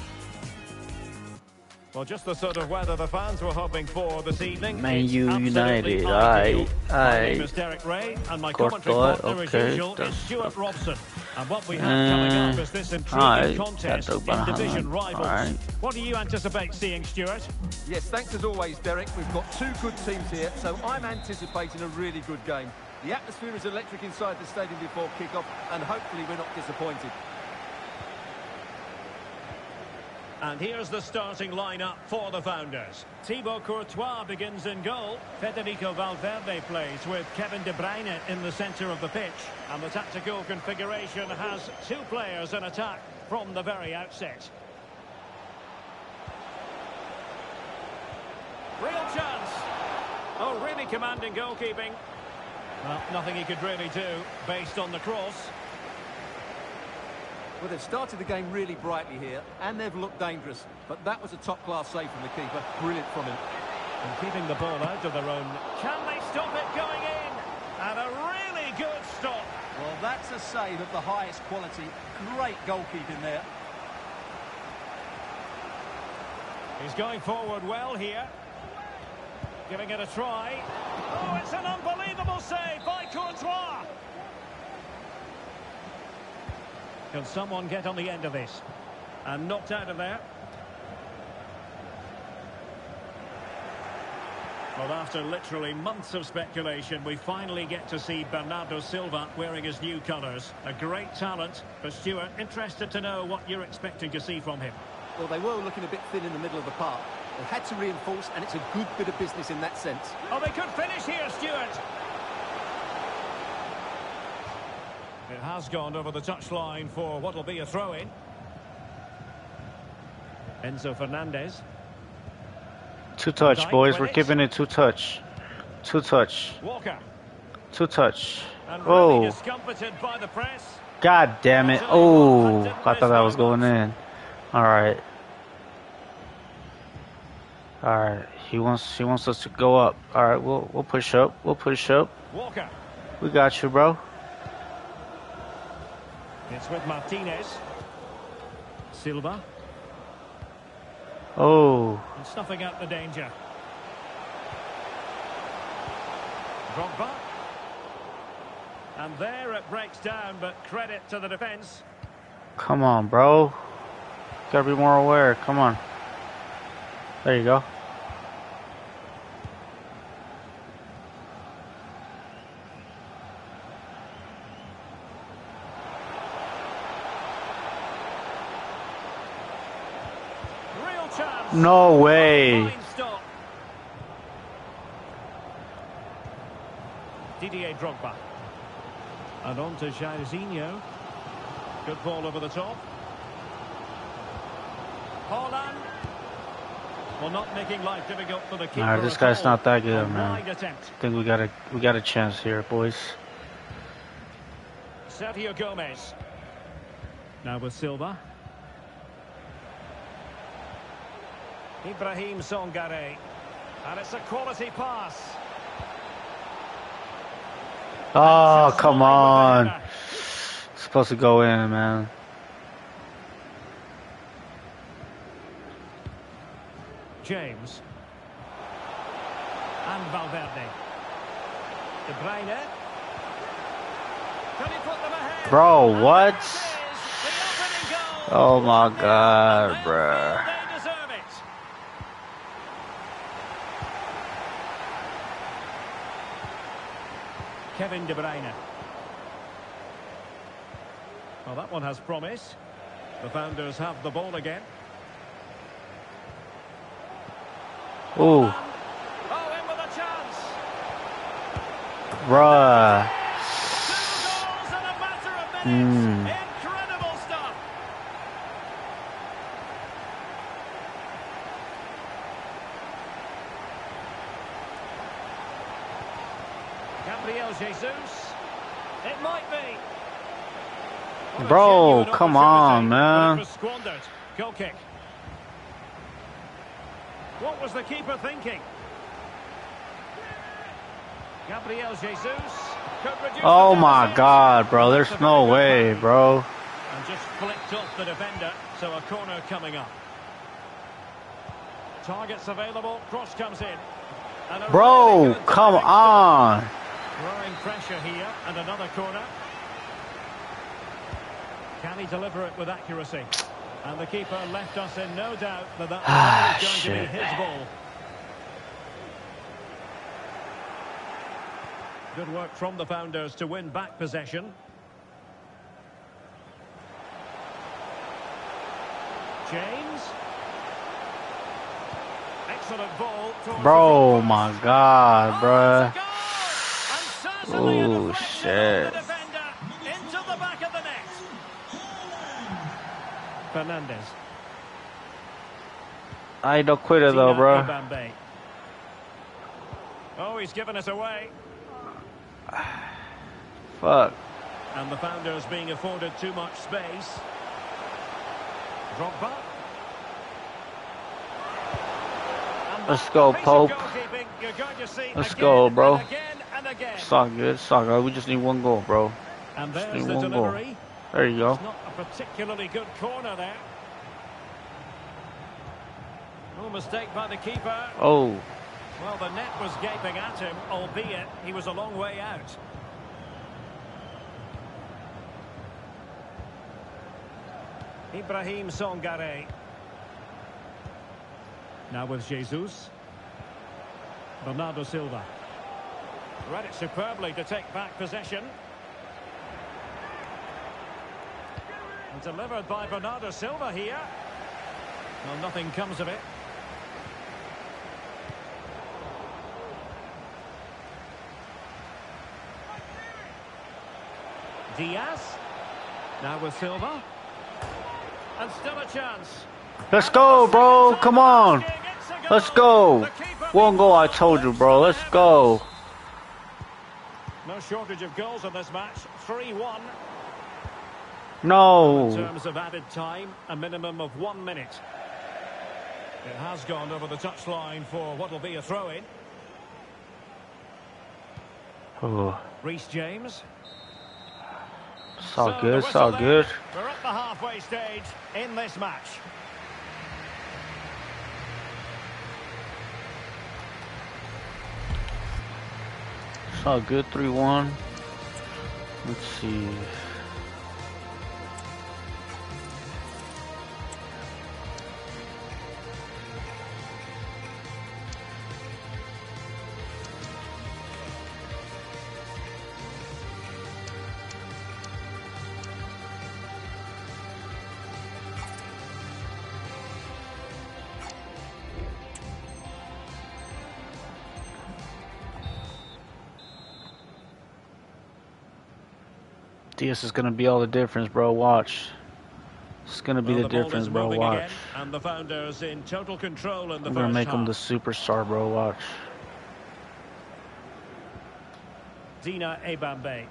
Well, just the sort of weather the fans were hoping for this evening. Man U United, My name is Derek Ray, and my commentary partner, as usual, is Stuart Robson. And what we have coming up is this intriguing contest in division rivals. What do you anticipate seeing, Stuart? Yes, thanks as always, Derek. We've got two good teams here, so I'm anticipating a really good game. The atmosphere is electric inside the stadium before kick-off, and hopefully we're not disappointed. And here's the starting lineup for the Founders. Thibaut Courtois begins in goal. Federico Valverde plays with Kevin De Bruyne in the centre of the pitch. And the tactical configuration has two players in attack from the very outset. Real chance. Oh, really commanding goalkeeping. Well, nothing he could really do based on the cross. Well, they've started the game really brightly here, and they've looked dangerous. But that was a top-class save from the keeper. Brilliant from him. And keeping the ball out of their own. Can they stop it going in? And a really good stop. Well, that's a save of the highest quality. Great goalkeeping there. He's going forward well here. Giving it a try. Oh, it's an unbelievable save by Courtois. Can someone get on the end of this? And knocked out of there. Well, after literally months of speculation, we finally get to see Bernardo Silva wearing his new colours. A great talent. But Stuart, interested to know what you're expecting to see from him. Well, they were looking a bit thin in the middle of the park. They had to reinforce, and it's a good bit of business in that sense. Oh, they could finish here, Stuart. It has gone over the touchline for what will be a throw-in. Enzo Fernandez. Two touch, boys. We're giving it two touch. Two touch. Walker. Two touch. And really Oh. discomfited by the press. God damn it. Oh. I thought that was going in. Alright. Alright. He wants us to go up. Alright, we'll push up. We'll push up. Walker. We got you, bro. It's with Martinez. Silva. Oh. And snuffing out the danger. Drogba. And there it breaks down, but credit to the defence. Come on, bro. Gotta be more aware. Come on. There you go. Real chance. No way. Fine stop. Didier Drogba. And on to Jairzinho. Good ball over the top. Haaland. Well, not making life difficult for the keeper. Alright, this at guy's all. not that good, A man. wide attempt. I think we got a chance here, boys. Sergio Gomez. Now with Silva. Ibrahim Songare. And it's a quality pass. Oh, Just come wide with on. the header. It's supposed to go in, man. James. And Valverde. De Bruyne. Can he put them ahead? Bro, And what? there it is, the opening goal. Oh my 1-0, God, and they bruh. feel they deserve it. Kevin De Bruyne. Well, that one has promise. The Founders have the ball again. Ooh, Oh, in with a chance. bruh. 2 goals in a matter of minutes. Incredible stuff. Gabriel Jesus. It might be. What a Bro, genuine come opportunity, on, but man. it was squandered. Goal kick. What was the keeper thinking? Gabriel Jesus could reduce Oh the my deficit. God, bro. There's That's a no very good way, play. bro. And just flicked off the defender, so a corner coming up. Targets available, cross comes in. And a really Bro, good come direct on. stop. Growing pressure here, and another corner. Can he deliver it with accuracy? And the keeper left us in no doubt that that was always going to be Shit. his ball. Good work from the Founders to win back possession. James. excellent ball towards Bro, the front my post. God, Oh, bruh. it's a goal! And certainly a Oh, deflection off the shit. defender into the back of the net. Fernandes. I ain't no quitter though, Dina bruh. Ebambe. Oh, he's given it away. Fuck. And the founders being afforded too much space. Drogba. And Let's that go, piece of Pope. goalkeeping you're going to see Let's again go, bro. and again and again. It's all good. It's all good. We just need one goal, bro. And Just there's need the one goal. delivery. There you go. It's not a particularly good corner there. No mistake by the keeper. Oh. Well, the net was gaping at him, albeit he was a long way out. Ibrahim Songare. Now with Jesus. Bernardo Silva. Read it superbly to take back possession. And delivered by Bernardo Silva here. Well, nothing comes of it. Diaz. Now with Silva. And still a chance. Let's go, bro. Come on. Let's go. One goal, I told you, bro. Let's go. No shortage of goals in this match. 3-1. In No. terms of added time, a minimum of 1 minute. It has gone over the touchline for what will be a throw-in. Oh, Reece James. it's all So good. the It's all whistle good. there. We're at the halfway stage in this match. It's all good. 3-1. Let's see. This is gonna be all the difference, bro. Watch. It's gonna be Well, the the ball difference, is bro. moving Watch. again, and the founders in total control in the I'm gonna first make him half. the superstar, bro. Watch. Dina Ebambe.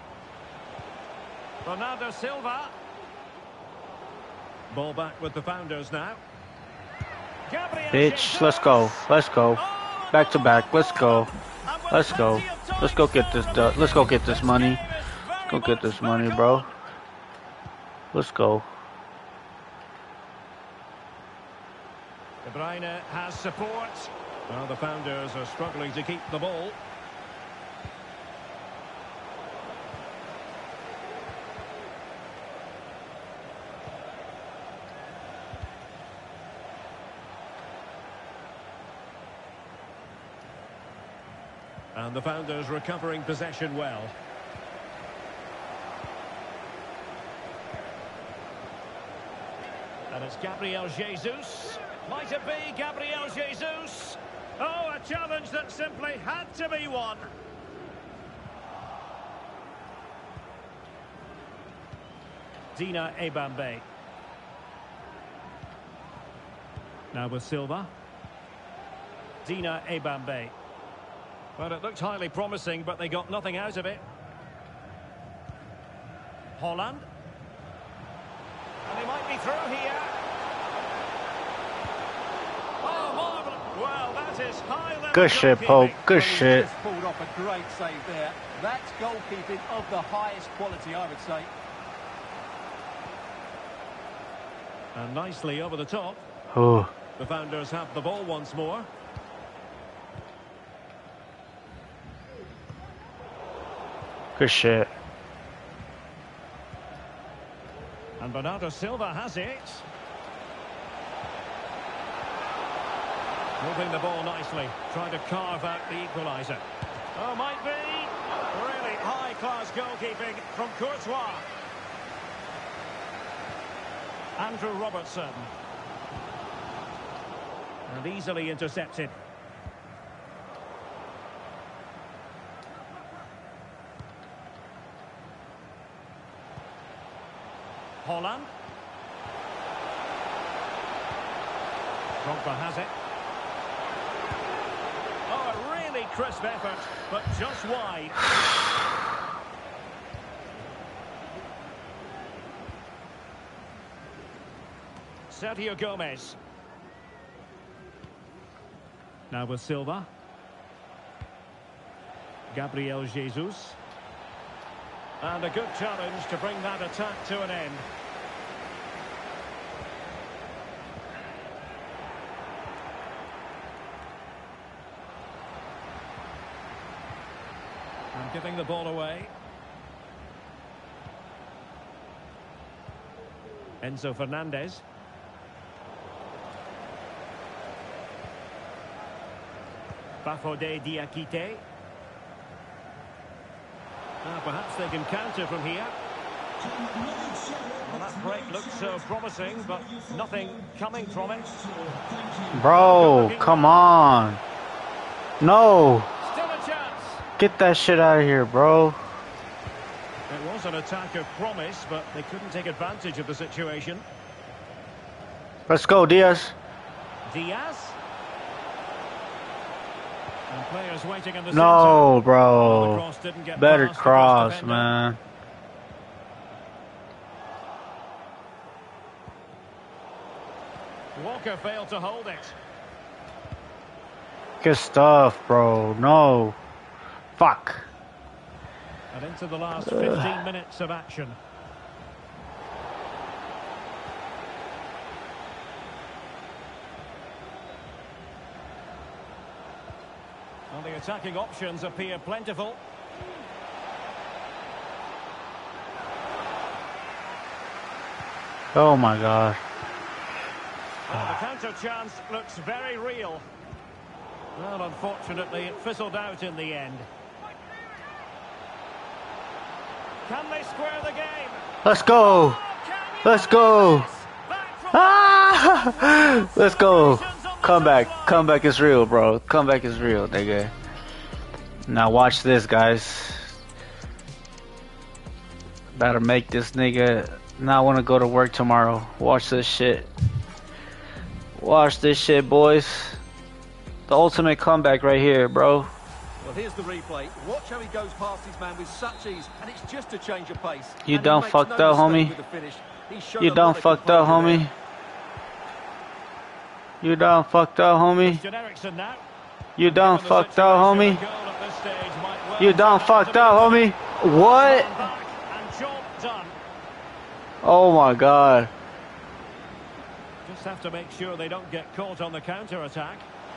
Bernardo Silva. Ball back with the founders now. Gabriel Bitch, Jesus. let's go. Let's go. Oh, Back to back. Let's go. and with Let's go. plenty of time Let's go get this. Let's go get this money. This game is very Go get much this money, back bro. on. Let's go. De Bruyne has support. Well, the founders are struggling to keep the ball. And the founders recovering possession well. And it's Gabriel Jesus. Might it be Gabriel Jesus? Oh, a challenge that simply had to be won. Dina Ebambe. Now with Silva. Dina Ebambe. Well, it looked highly promising, but they got nothing out of it. Holland. And he might be through here. Oh, marvellous. Well, that is high-level Good shit, Pope. goalkeeping. Good Well, he's shit. just pulled off a great save there. That's goalkeeping of the highest quality, I would say. And nicely over the top. Oh, The founders have the ball once more. good shit. And Bernardo Silva has it. Moving the ball nicely, trying to carve out the equaliser. Oh, might be. Really high-class goalkeeping from Courtois. Andrew Robertson. And easily intercepted. Holland. Drogba has it. Oh, a really crisp effort, but just wide. Sergio Gomez. Now with Silva. Gabriel Jesus. And a good challenge to bring that attack to an end. And giving the ball away. Enzo Fernandez. Bafodé Diakité. Perhaps they can counter from here. Well, that break looked so promising, but nothing coming from it. Bro, come on. No. Still a chance. Get that shit out of here, bro. It was an attack of promise, but they couldn't take advantage of the situation. Let's go, Diaz. Diaz. And players waiting in the No, centre. bro. Well, the cross didn't get Better past the cross, defender. man. Walker failed to hold it. Good stuff, bro. No. Fuck. And into the last 15 minutes of action. Well, the attacking options appear plentiful. Oh my god. Well, the counter chance looks very real. Well, unfortunately, it fizzled out in the end. Can they square the game? Let's go. Let's go. Ah! Let's go. Comeback. Comeback is real, bro. Comeback is real, nigga. Now watch this, guys. Better make this nigga not want to go to work tomorrow. Watch this shit. Watch this shit, boys. The ultimate comeback right here, bro. Well, here's the replay. Watch how he goes past his man with such ease, and it's just a change of pace. You And he done makes fucked no up, homie. mistake with the finish. He's shown You a done lot of fucked up, composure homie. there. You done fucked up, homie. Christian Eriksen now. You done Given the fucked up, homie. situation, a goal at this stage might well You done turn out fucked to up, be homie. What? back and job done. Oh my god. Just have to make sure they don't get caught on the counter-attack.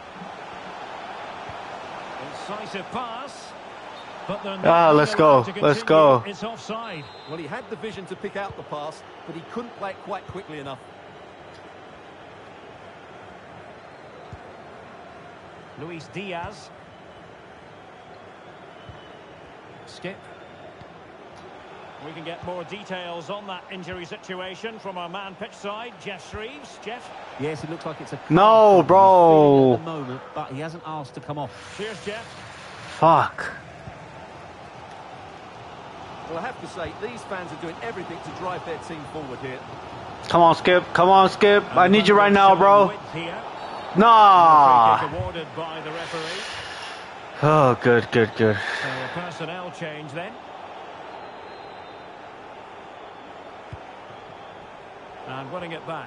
Incisive pass. But they're not Ah, let's go. allowed to Let's continue. go. It's offside. Well, he had the vision to pick out the pass, but he couldn't play it quite quickly enough. Luis Diaz. Skip. We can get more details on that injury situation from our man pitch side, Jeff Shreves. Jeff? Yes, it looks like it's a No, bro. at the moment, but he hasn't asked to come off. Cheers, Jeff. Fuck. Well, I have to say, these fans are doing everything to drive their team forward here. Come on, Skip. Come on, Skip. I need you right now, bro. Width here. Nah. Free kick awarded by the referee. Oh, good, good, good. So a personnel change then. And winning it back.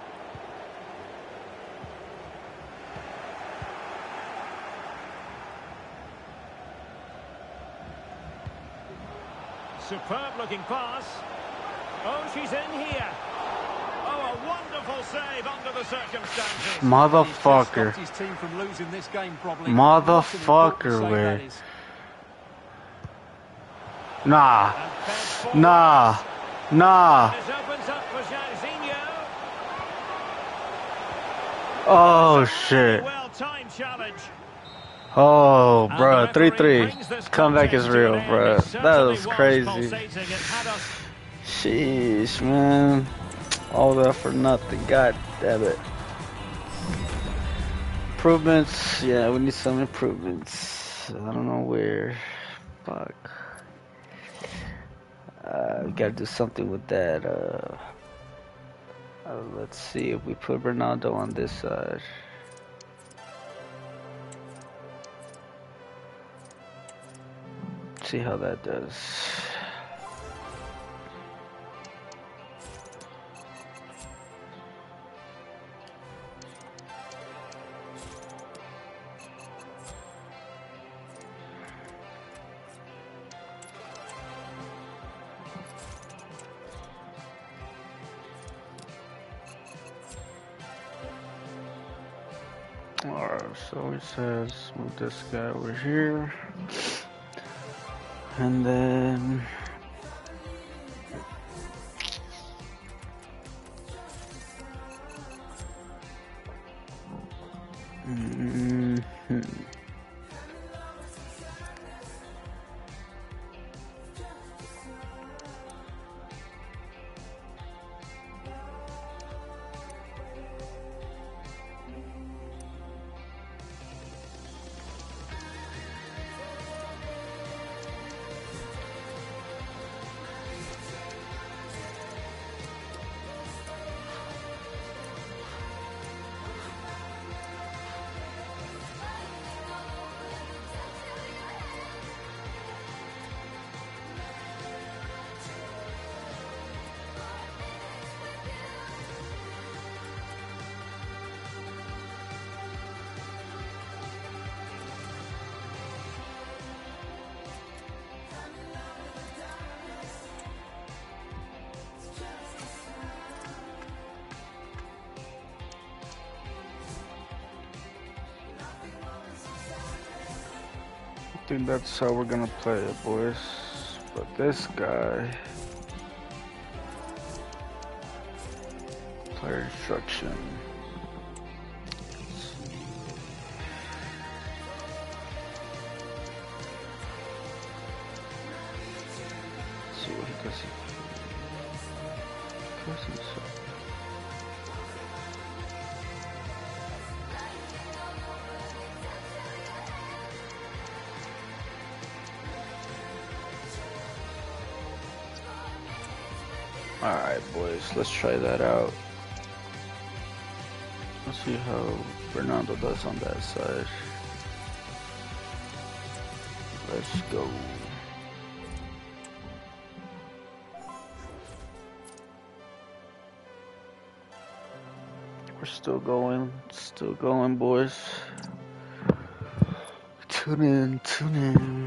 Superb looking pass. Oh, she's in here. Oh, a wonderful save under the circumstances. He's just Motherfucker. stopped his team from losing this game, probably. Motherfucker, What an important save where? that is. Nah. And fed forward. Nah. Nah. This opens up for Jairzinho. Oh, shit. Well-timed challenge. Oh, And bro. the referee 3-3. brings this Comeback is contest to real, an end. bro. It That certainly was crazy. pulsating. It had us Sheesh, man. All that for nothing. God damn it. improvements. Yeah, we need some improvements. I don't know where. Fuck. We gotta do something with that. Let's see if we put Ronaldo on this side. See how that does. Alright, so it says move this guy over here. And then I think that's how we're gonna play it, boys. But this guy, player instruction. Let's see what he does. Alright, boys, let's try that out. Let's see how Bernardo does on that side. Let's go. We're still going, boys. Tune in.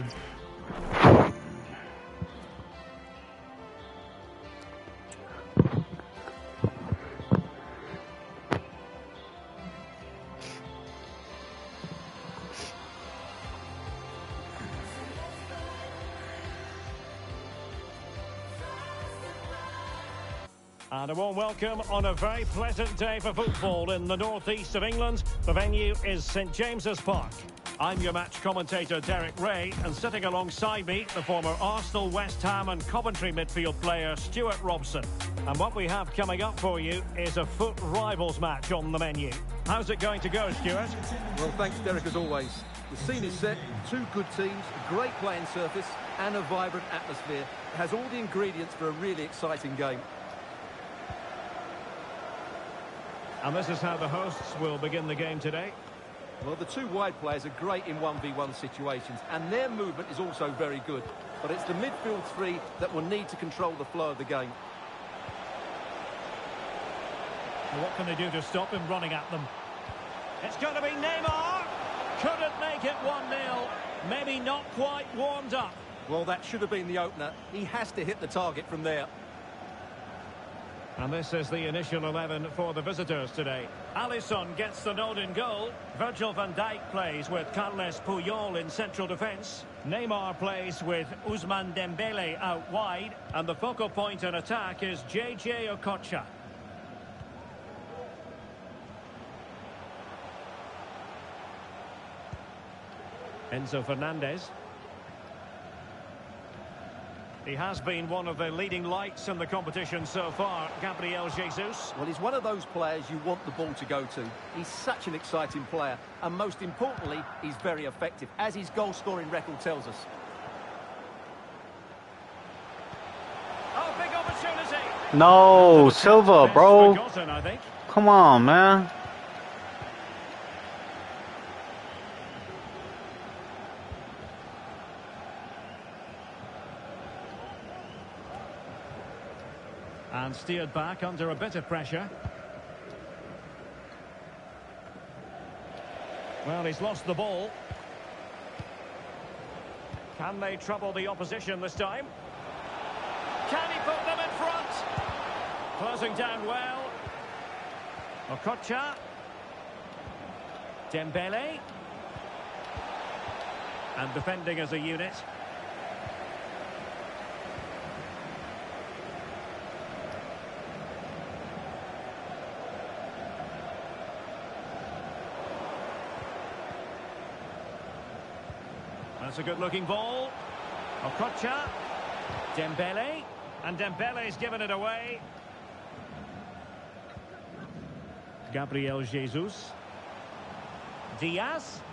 And a warm welcome on a very pleasant day for football in the northeast of England. The venue is St James's Park. I'm your match commentator Derek Ray, and sitting alongside me, the former Arsenal, West Ham and Coventry midfield player Stuart Robson. And what we have coming up for you is a foot rivals match on the menu. How's it going to go, Stuart? Well, thanks, Derek, as always. The scene is set, two good teams, a great playing surface and a vibrant atmosphere. It has all the ingredients for a really exciting game. And this is how the hosts will begin the game today. Well, the two wide players are great in 1v1 situations, and their movement is also very good. But it's the midfield three that will need to control the flow of the game. And what can they do to stop him running at them? It's going to be Neymar! Couldn't make it 1-0. Maybe not quite warmed up. Well, that should have been the opener. He has to hit the target from there. And this is the initial 11 for the visitors today. Alisson gets the nod in goal. Virgil van Dijk plays with Carles Puyol in central defence. Neymar plays with Ousmane Dembele out wide. And the focal point in attack is JJ Okocha. Enzo Fernandez. He has been one of the leading lights in the competition so far, Gabriel Jesus. Well, he's one of those players you want the ball to go to. He's such an exciting player, and most importantly, he's very effective, as his goal-scoring record tells us. Oh, big opportunity! No, Silva, Best bro. forgotten, I think. Come on, man. And steered back under a bit of pressure. Well, he's lost the ball. Can they trouble the opposition this time? Can he put them in front? Closing down well. Okocha. Dembele. And defending as a unit. That's a good-looking ball. Okocha. Dembele. And Dembele's given it away. Gabriel Jesus. Diaz.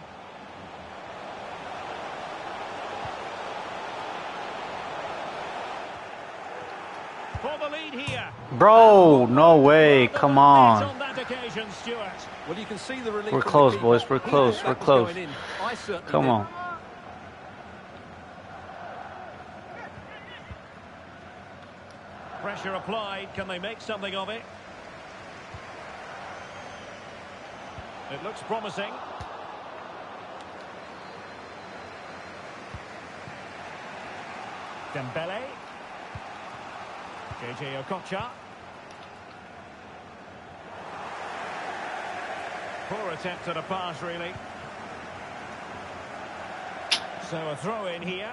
For the lead here. Bro, no way. Come on. On that occasion, Stuart. Well, you can see the relief. We're from the close, keeper. boys. We're He close. thought that We're was close. going in. I certainly Come did. on. Pressure applied. Can they make something of it? It looks promising. Dembele. JJ Okocha. Poor attempt at a pass, really. So a throw in here.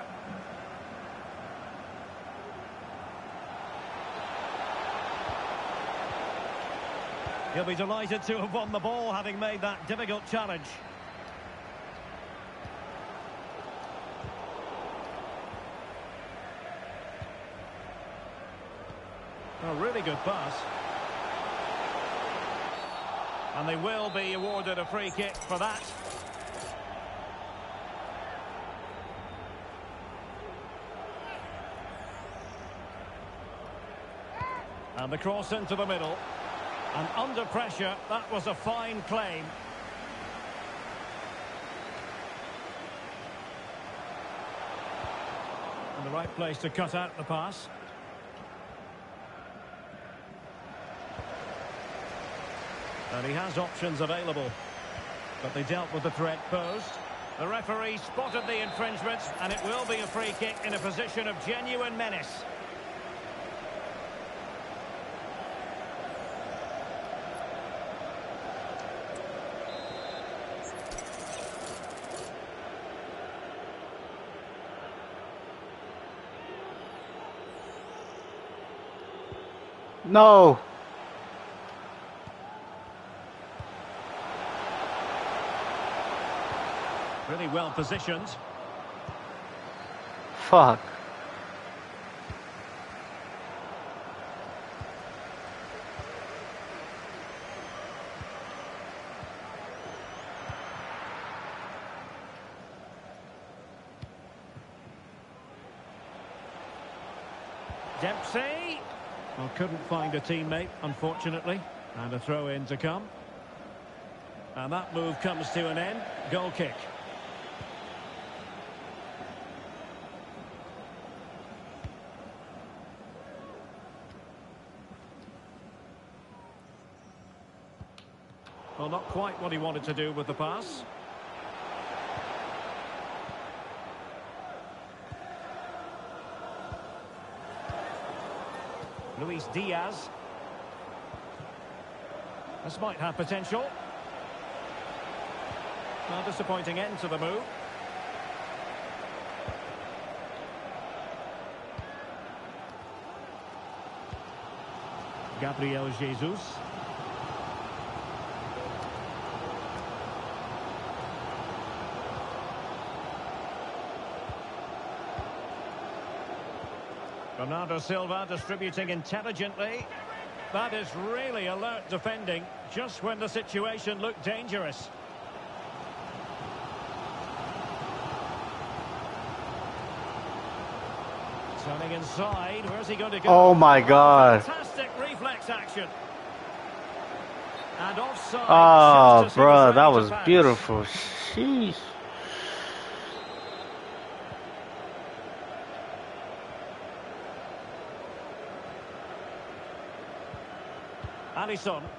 He'll be delighted to have won the ball, having made that difficult challenge. A really good pass. And they will be awarded a free kick for that. And the cross into the middle. And under pressure, that was a fine claim. And the right place to cut out the pass. And he has options available. But they dealt with the threat posed. The referee spotted the infringement, and it will be a free kick in a position of genuine menace. No. Really well positioned. Fuck. Dempsey. Well, couldn't find a teammate, unfortunately. And a throw in to come. And that move comes to an end. Goal kick. Well, not quite what he wanted to do with the pass. Luis Diaz. This might have potential. A disappointing end to the move. Gabriel Jesus. Bernardo Silva distributing intelligently. That is really alert defending, just when the situation looked dangerous. Turning inside, where's he going to go? Oh my God. Fantastic reflex action. And offside. Oh, just as he was bro, ready that to was pass. beautiful. Sheesh. Alisson.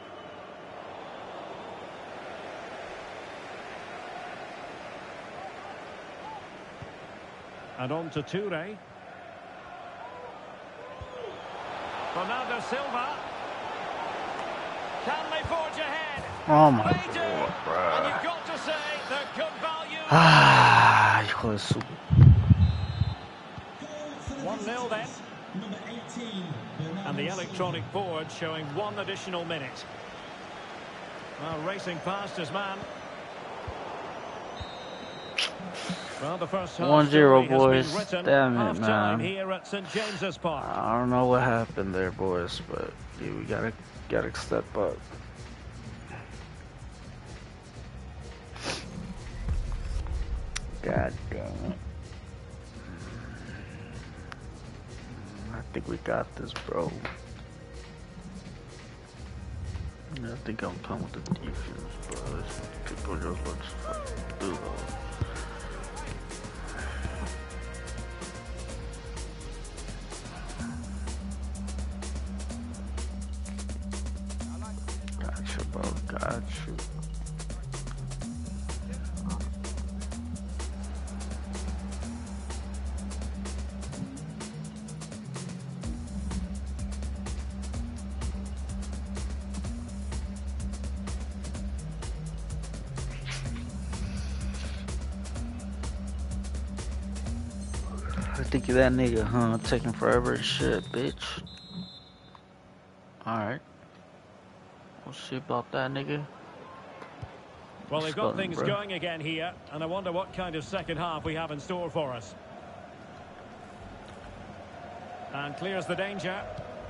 And on to Toure. Bernardo Silva. Can they forge ahead? Oh my They do. God, And bro. you've got to say they're good value. Ah, hijo de su. Goal for the 1-0 then. visitors. Number 18. And the Bernardo electronic Silva. board showing 1 additional minute. Well, racing past his man. Well, the first half 1-0, story has been boys. written. Damn it, Half-time man. here at St James's Park. I don't know what happened there, boys, but yeah, we gotta step up. God damn it. I think we got this, bro. I think I'm done with the defense, bro. People just let's do those. Gotcha, bro. Gotcha. I think you that nigga, huh? Taking forever and shit, bitch. Alright. We'll see about that, nigga. Well, they've got Scotland, things bro. going again here, and I wonder what kind of second half we have in store for us. And clears the danger.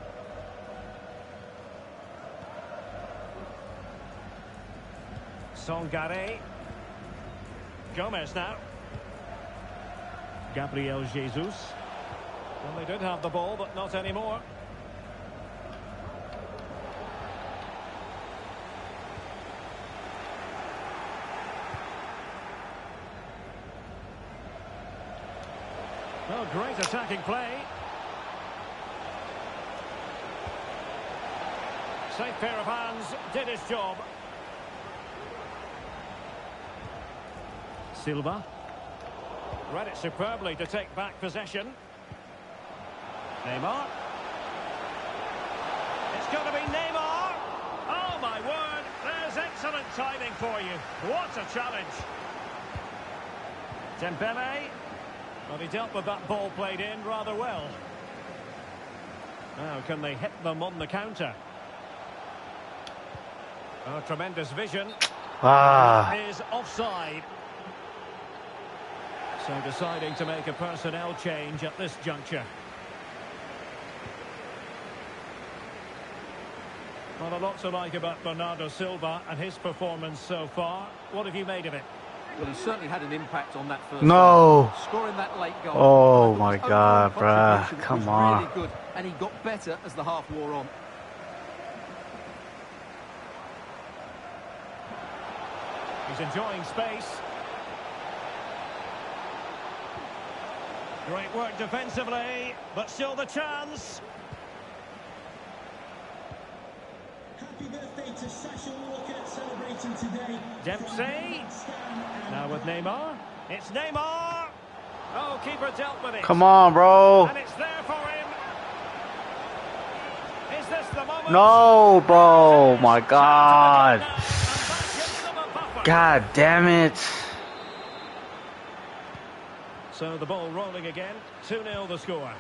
Songare. Gomez now. Gabriel Jesus. Well, they did have the ball, but not anymore. Oh, great attacking play. Safe pair of hands, did his job. Silva. Read it superbly to take back possession. Neymar. It's going to be Neymar. Oh, my word. There's excellent timing for you. What a challenge. Dembele. Well, he dealt with that ball played in rather well. Now, can they hit them on the counter? Oh, tremendous vision. Ah. Is offside. So deciding to make a personnel change at this juncture. Well, a lot to like about Bernardo Silva and his performance so far. What have you made of it? Well, he certainly had an impact on that first No. half. Scoring that late goal. Oh, I thought my his God, overall bruh. contribution Come was on. really good, and he got better as the half wore on. He's enjoying space. Great work defensively, but still the chance. Happy birthday to Sasha Walker celebrating today. Dempsey. Now with Neymar. It's Neymar. Oh, keeper dealt with it. Come on, bro. And it's there for him. Is this the moment? No, bro. My God. And that gives them a buffer. God damn it. So the ball rolling again. 2-0 the score.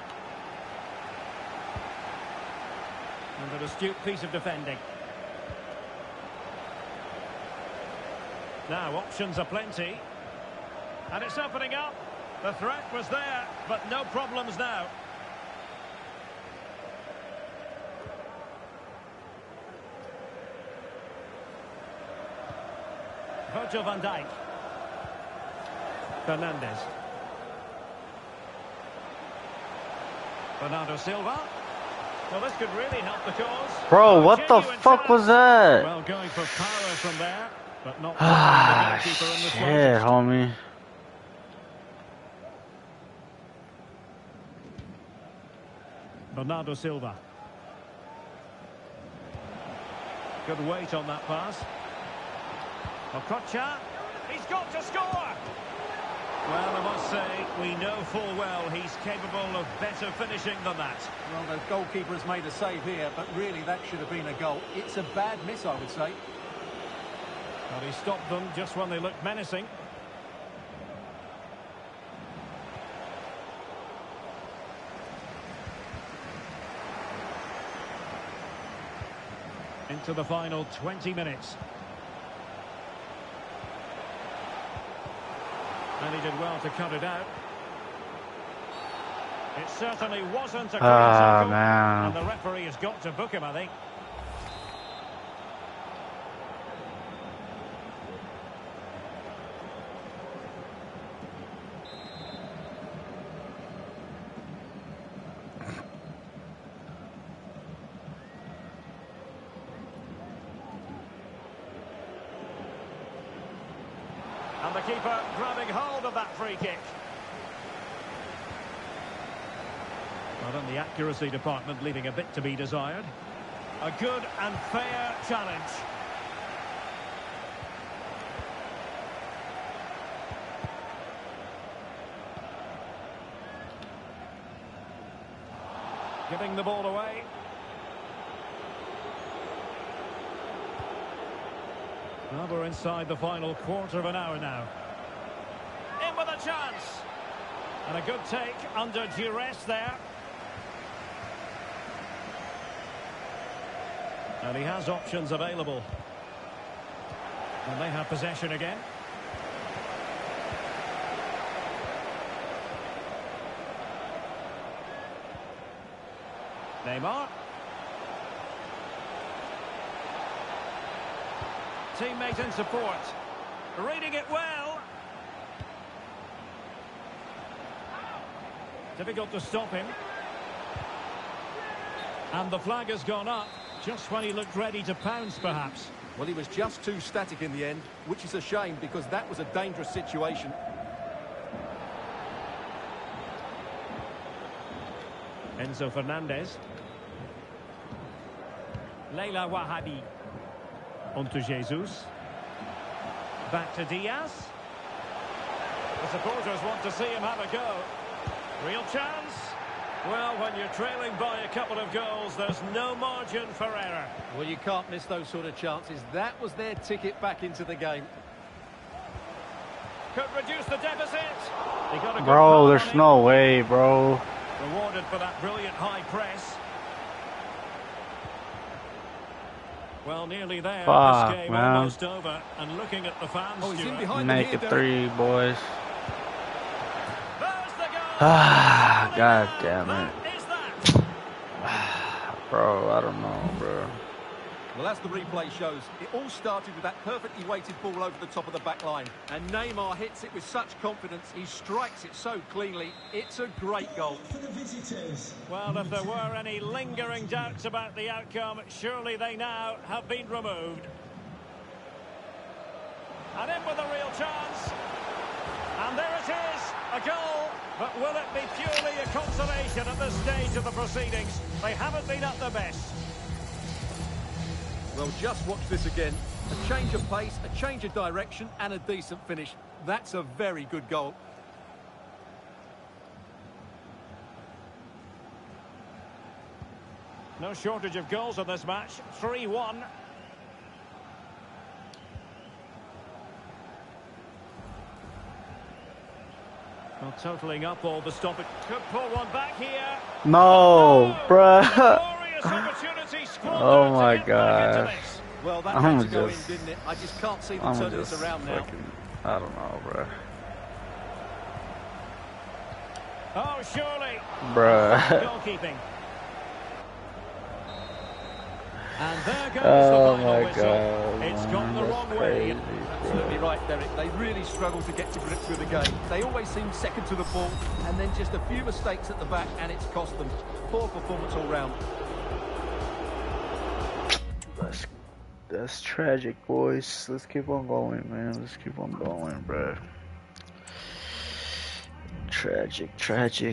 And an astute piece of defending. Now options are plenty. And it's opening up. The threat was there, but no problems now. Virgil van Dijk. Fernandes. Bernardo Silva. Well, this could really help the cause. Bro, what the fuck was that? Well, going for power from there, but not Ah, the goalkeeper in the shit, slightest. homie. Bernardo Silva. Good weight on that pass. Okocha. He's got to score. Well, I must say, we know full well he's capable of better finishing than that. Well, the goalkeeper has made a save here, but really that should have been a goal. It's a bad miss, I would say. Well, he stopped them just when they looked menacing. Into the final 20 minutes. And he did well to cut it out. It certainly wasn't a clean tackle. Man. And the referee has got to book him, I think. And the keeper grabbing hold of that free kick. Well, in the accuracy department, leaving a bit to be desired. A good and fair challenge. Giving the ball away. Well, we're inside the final quarter of an hour now. In with a chance. And a good take under duress there. And he has options available. And they have possession again. Neymar. Teammate in support. Reading it well. Difficult to stop him. And the flag has gone up just when he looked ready to pounce, perhaps. Well, he was just too static in the end, which is a shame because that was a dangerous situation. Enzo Fernandez. Leila Wahabi. On to Jesus. Back to Diaz. The supporters want to see him have a go. Real chance. Well, when you're trailing by a couple of goals, there's no margin for error. Well, you can't miss those sort of chances. That was their ticket back into the game. Could reduce the deficit. He got a good Bro, ball there's on him. no way, bro. Rewarded for that brilliant high press. Well, nearly there. Fuck, This game man. almost over. And looking at the fans, Oh, he's in Stuart. behind the Make here, it Derek. 3, boys. There's the goal. Ah, Surely God now, damn it. that is that. Bro, I don't know, bro. Well, as the replay shows, it all started with that perfectly weighted ball over the top of the back line. And Neymar hits it with such confidence. He strikes it so cleanly. It's a great goal. For the visitors. Well, if there were any lingering doubts about the outcome, surely they now have been removed. And in with a real chance. And there it is, a goal. But will it be purely a consolation at this stage of the proceedings? They haven't been at their best. Well, just watch this again. A change of pace, a change of direction, and a decent finish. That's a very good goal. No shortage of goals in this match. 3-1. Well, totalling up all the stoppage. Could pull one back here. No, bruh. Glorious opportunity squandered Oh my to get back into gosh. this. Well, that I'm had to go just- in, didn't it? I just can't see them I'm turning just this around now. fucking, I don't know, bruh. Oh, surely. Bruh. Goalkeeping. And there goes Oh the final my whistle. God, It's man, gone the that's wrong crazy, way. Absolutely right, Derek. They really struggle to get to grips with the game. They always seem second to the ball, and then just a few mistakes at the back, and it's cost them. Poor performance all round. That's tragic, boys. Let's keep on going, man. Let's keep on going, bro. Tragic, tragic.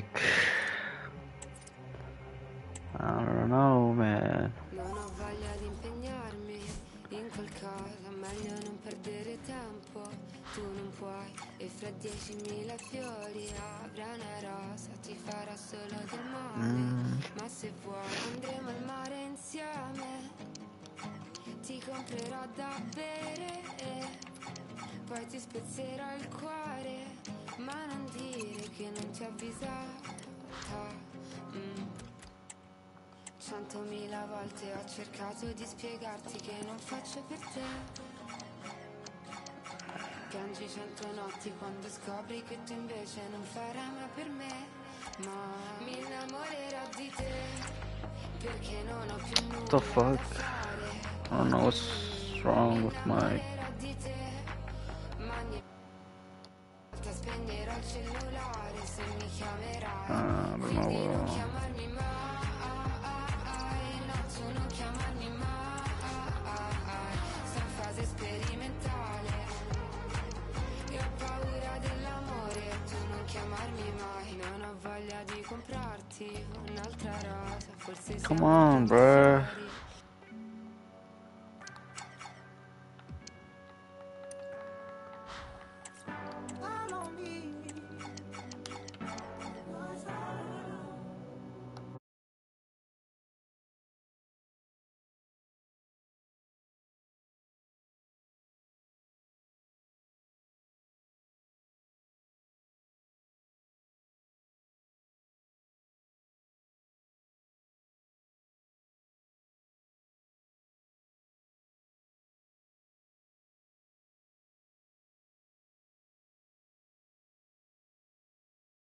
I don't know, man. Non ho voglia di impegnarmi in qualcosa, meglio non perdere tempo. Tu non puoi, e fra 10.000 fiori avrà una rosa, ti farà solo del male. Ma se vuoi andremo al mare insieme, ti comprerò da bere e poi ti spezzerò il cuore, ma non dire che non ti ho avvisata. 100.000 volte ho cercato di spiegarti che non faccio per te. Piangi 100 notti quando scopri che tu invece non farai mai per me. Ma mi innamorerò di te, perché non ho più nulla What the fuck? da fare. I don't know what's wrong with my. Innamorerò di te, ma ogni volta spegnerò il cellulare se mi chiamerai. I don't know Quindi non what. chiamarmi mai. Non chiamarmi mai, sto in fase sperimentale. Io ho paura dell'amore, tu non chiamarmi mai. Non ho voglia di comprarti un'altra rosa, forse Come on, bruh.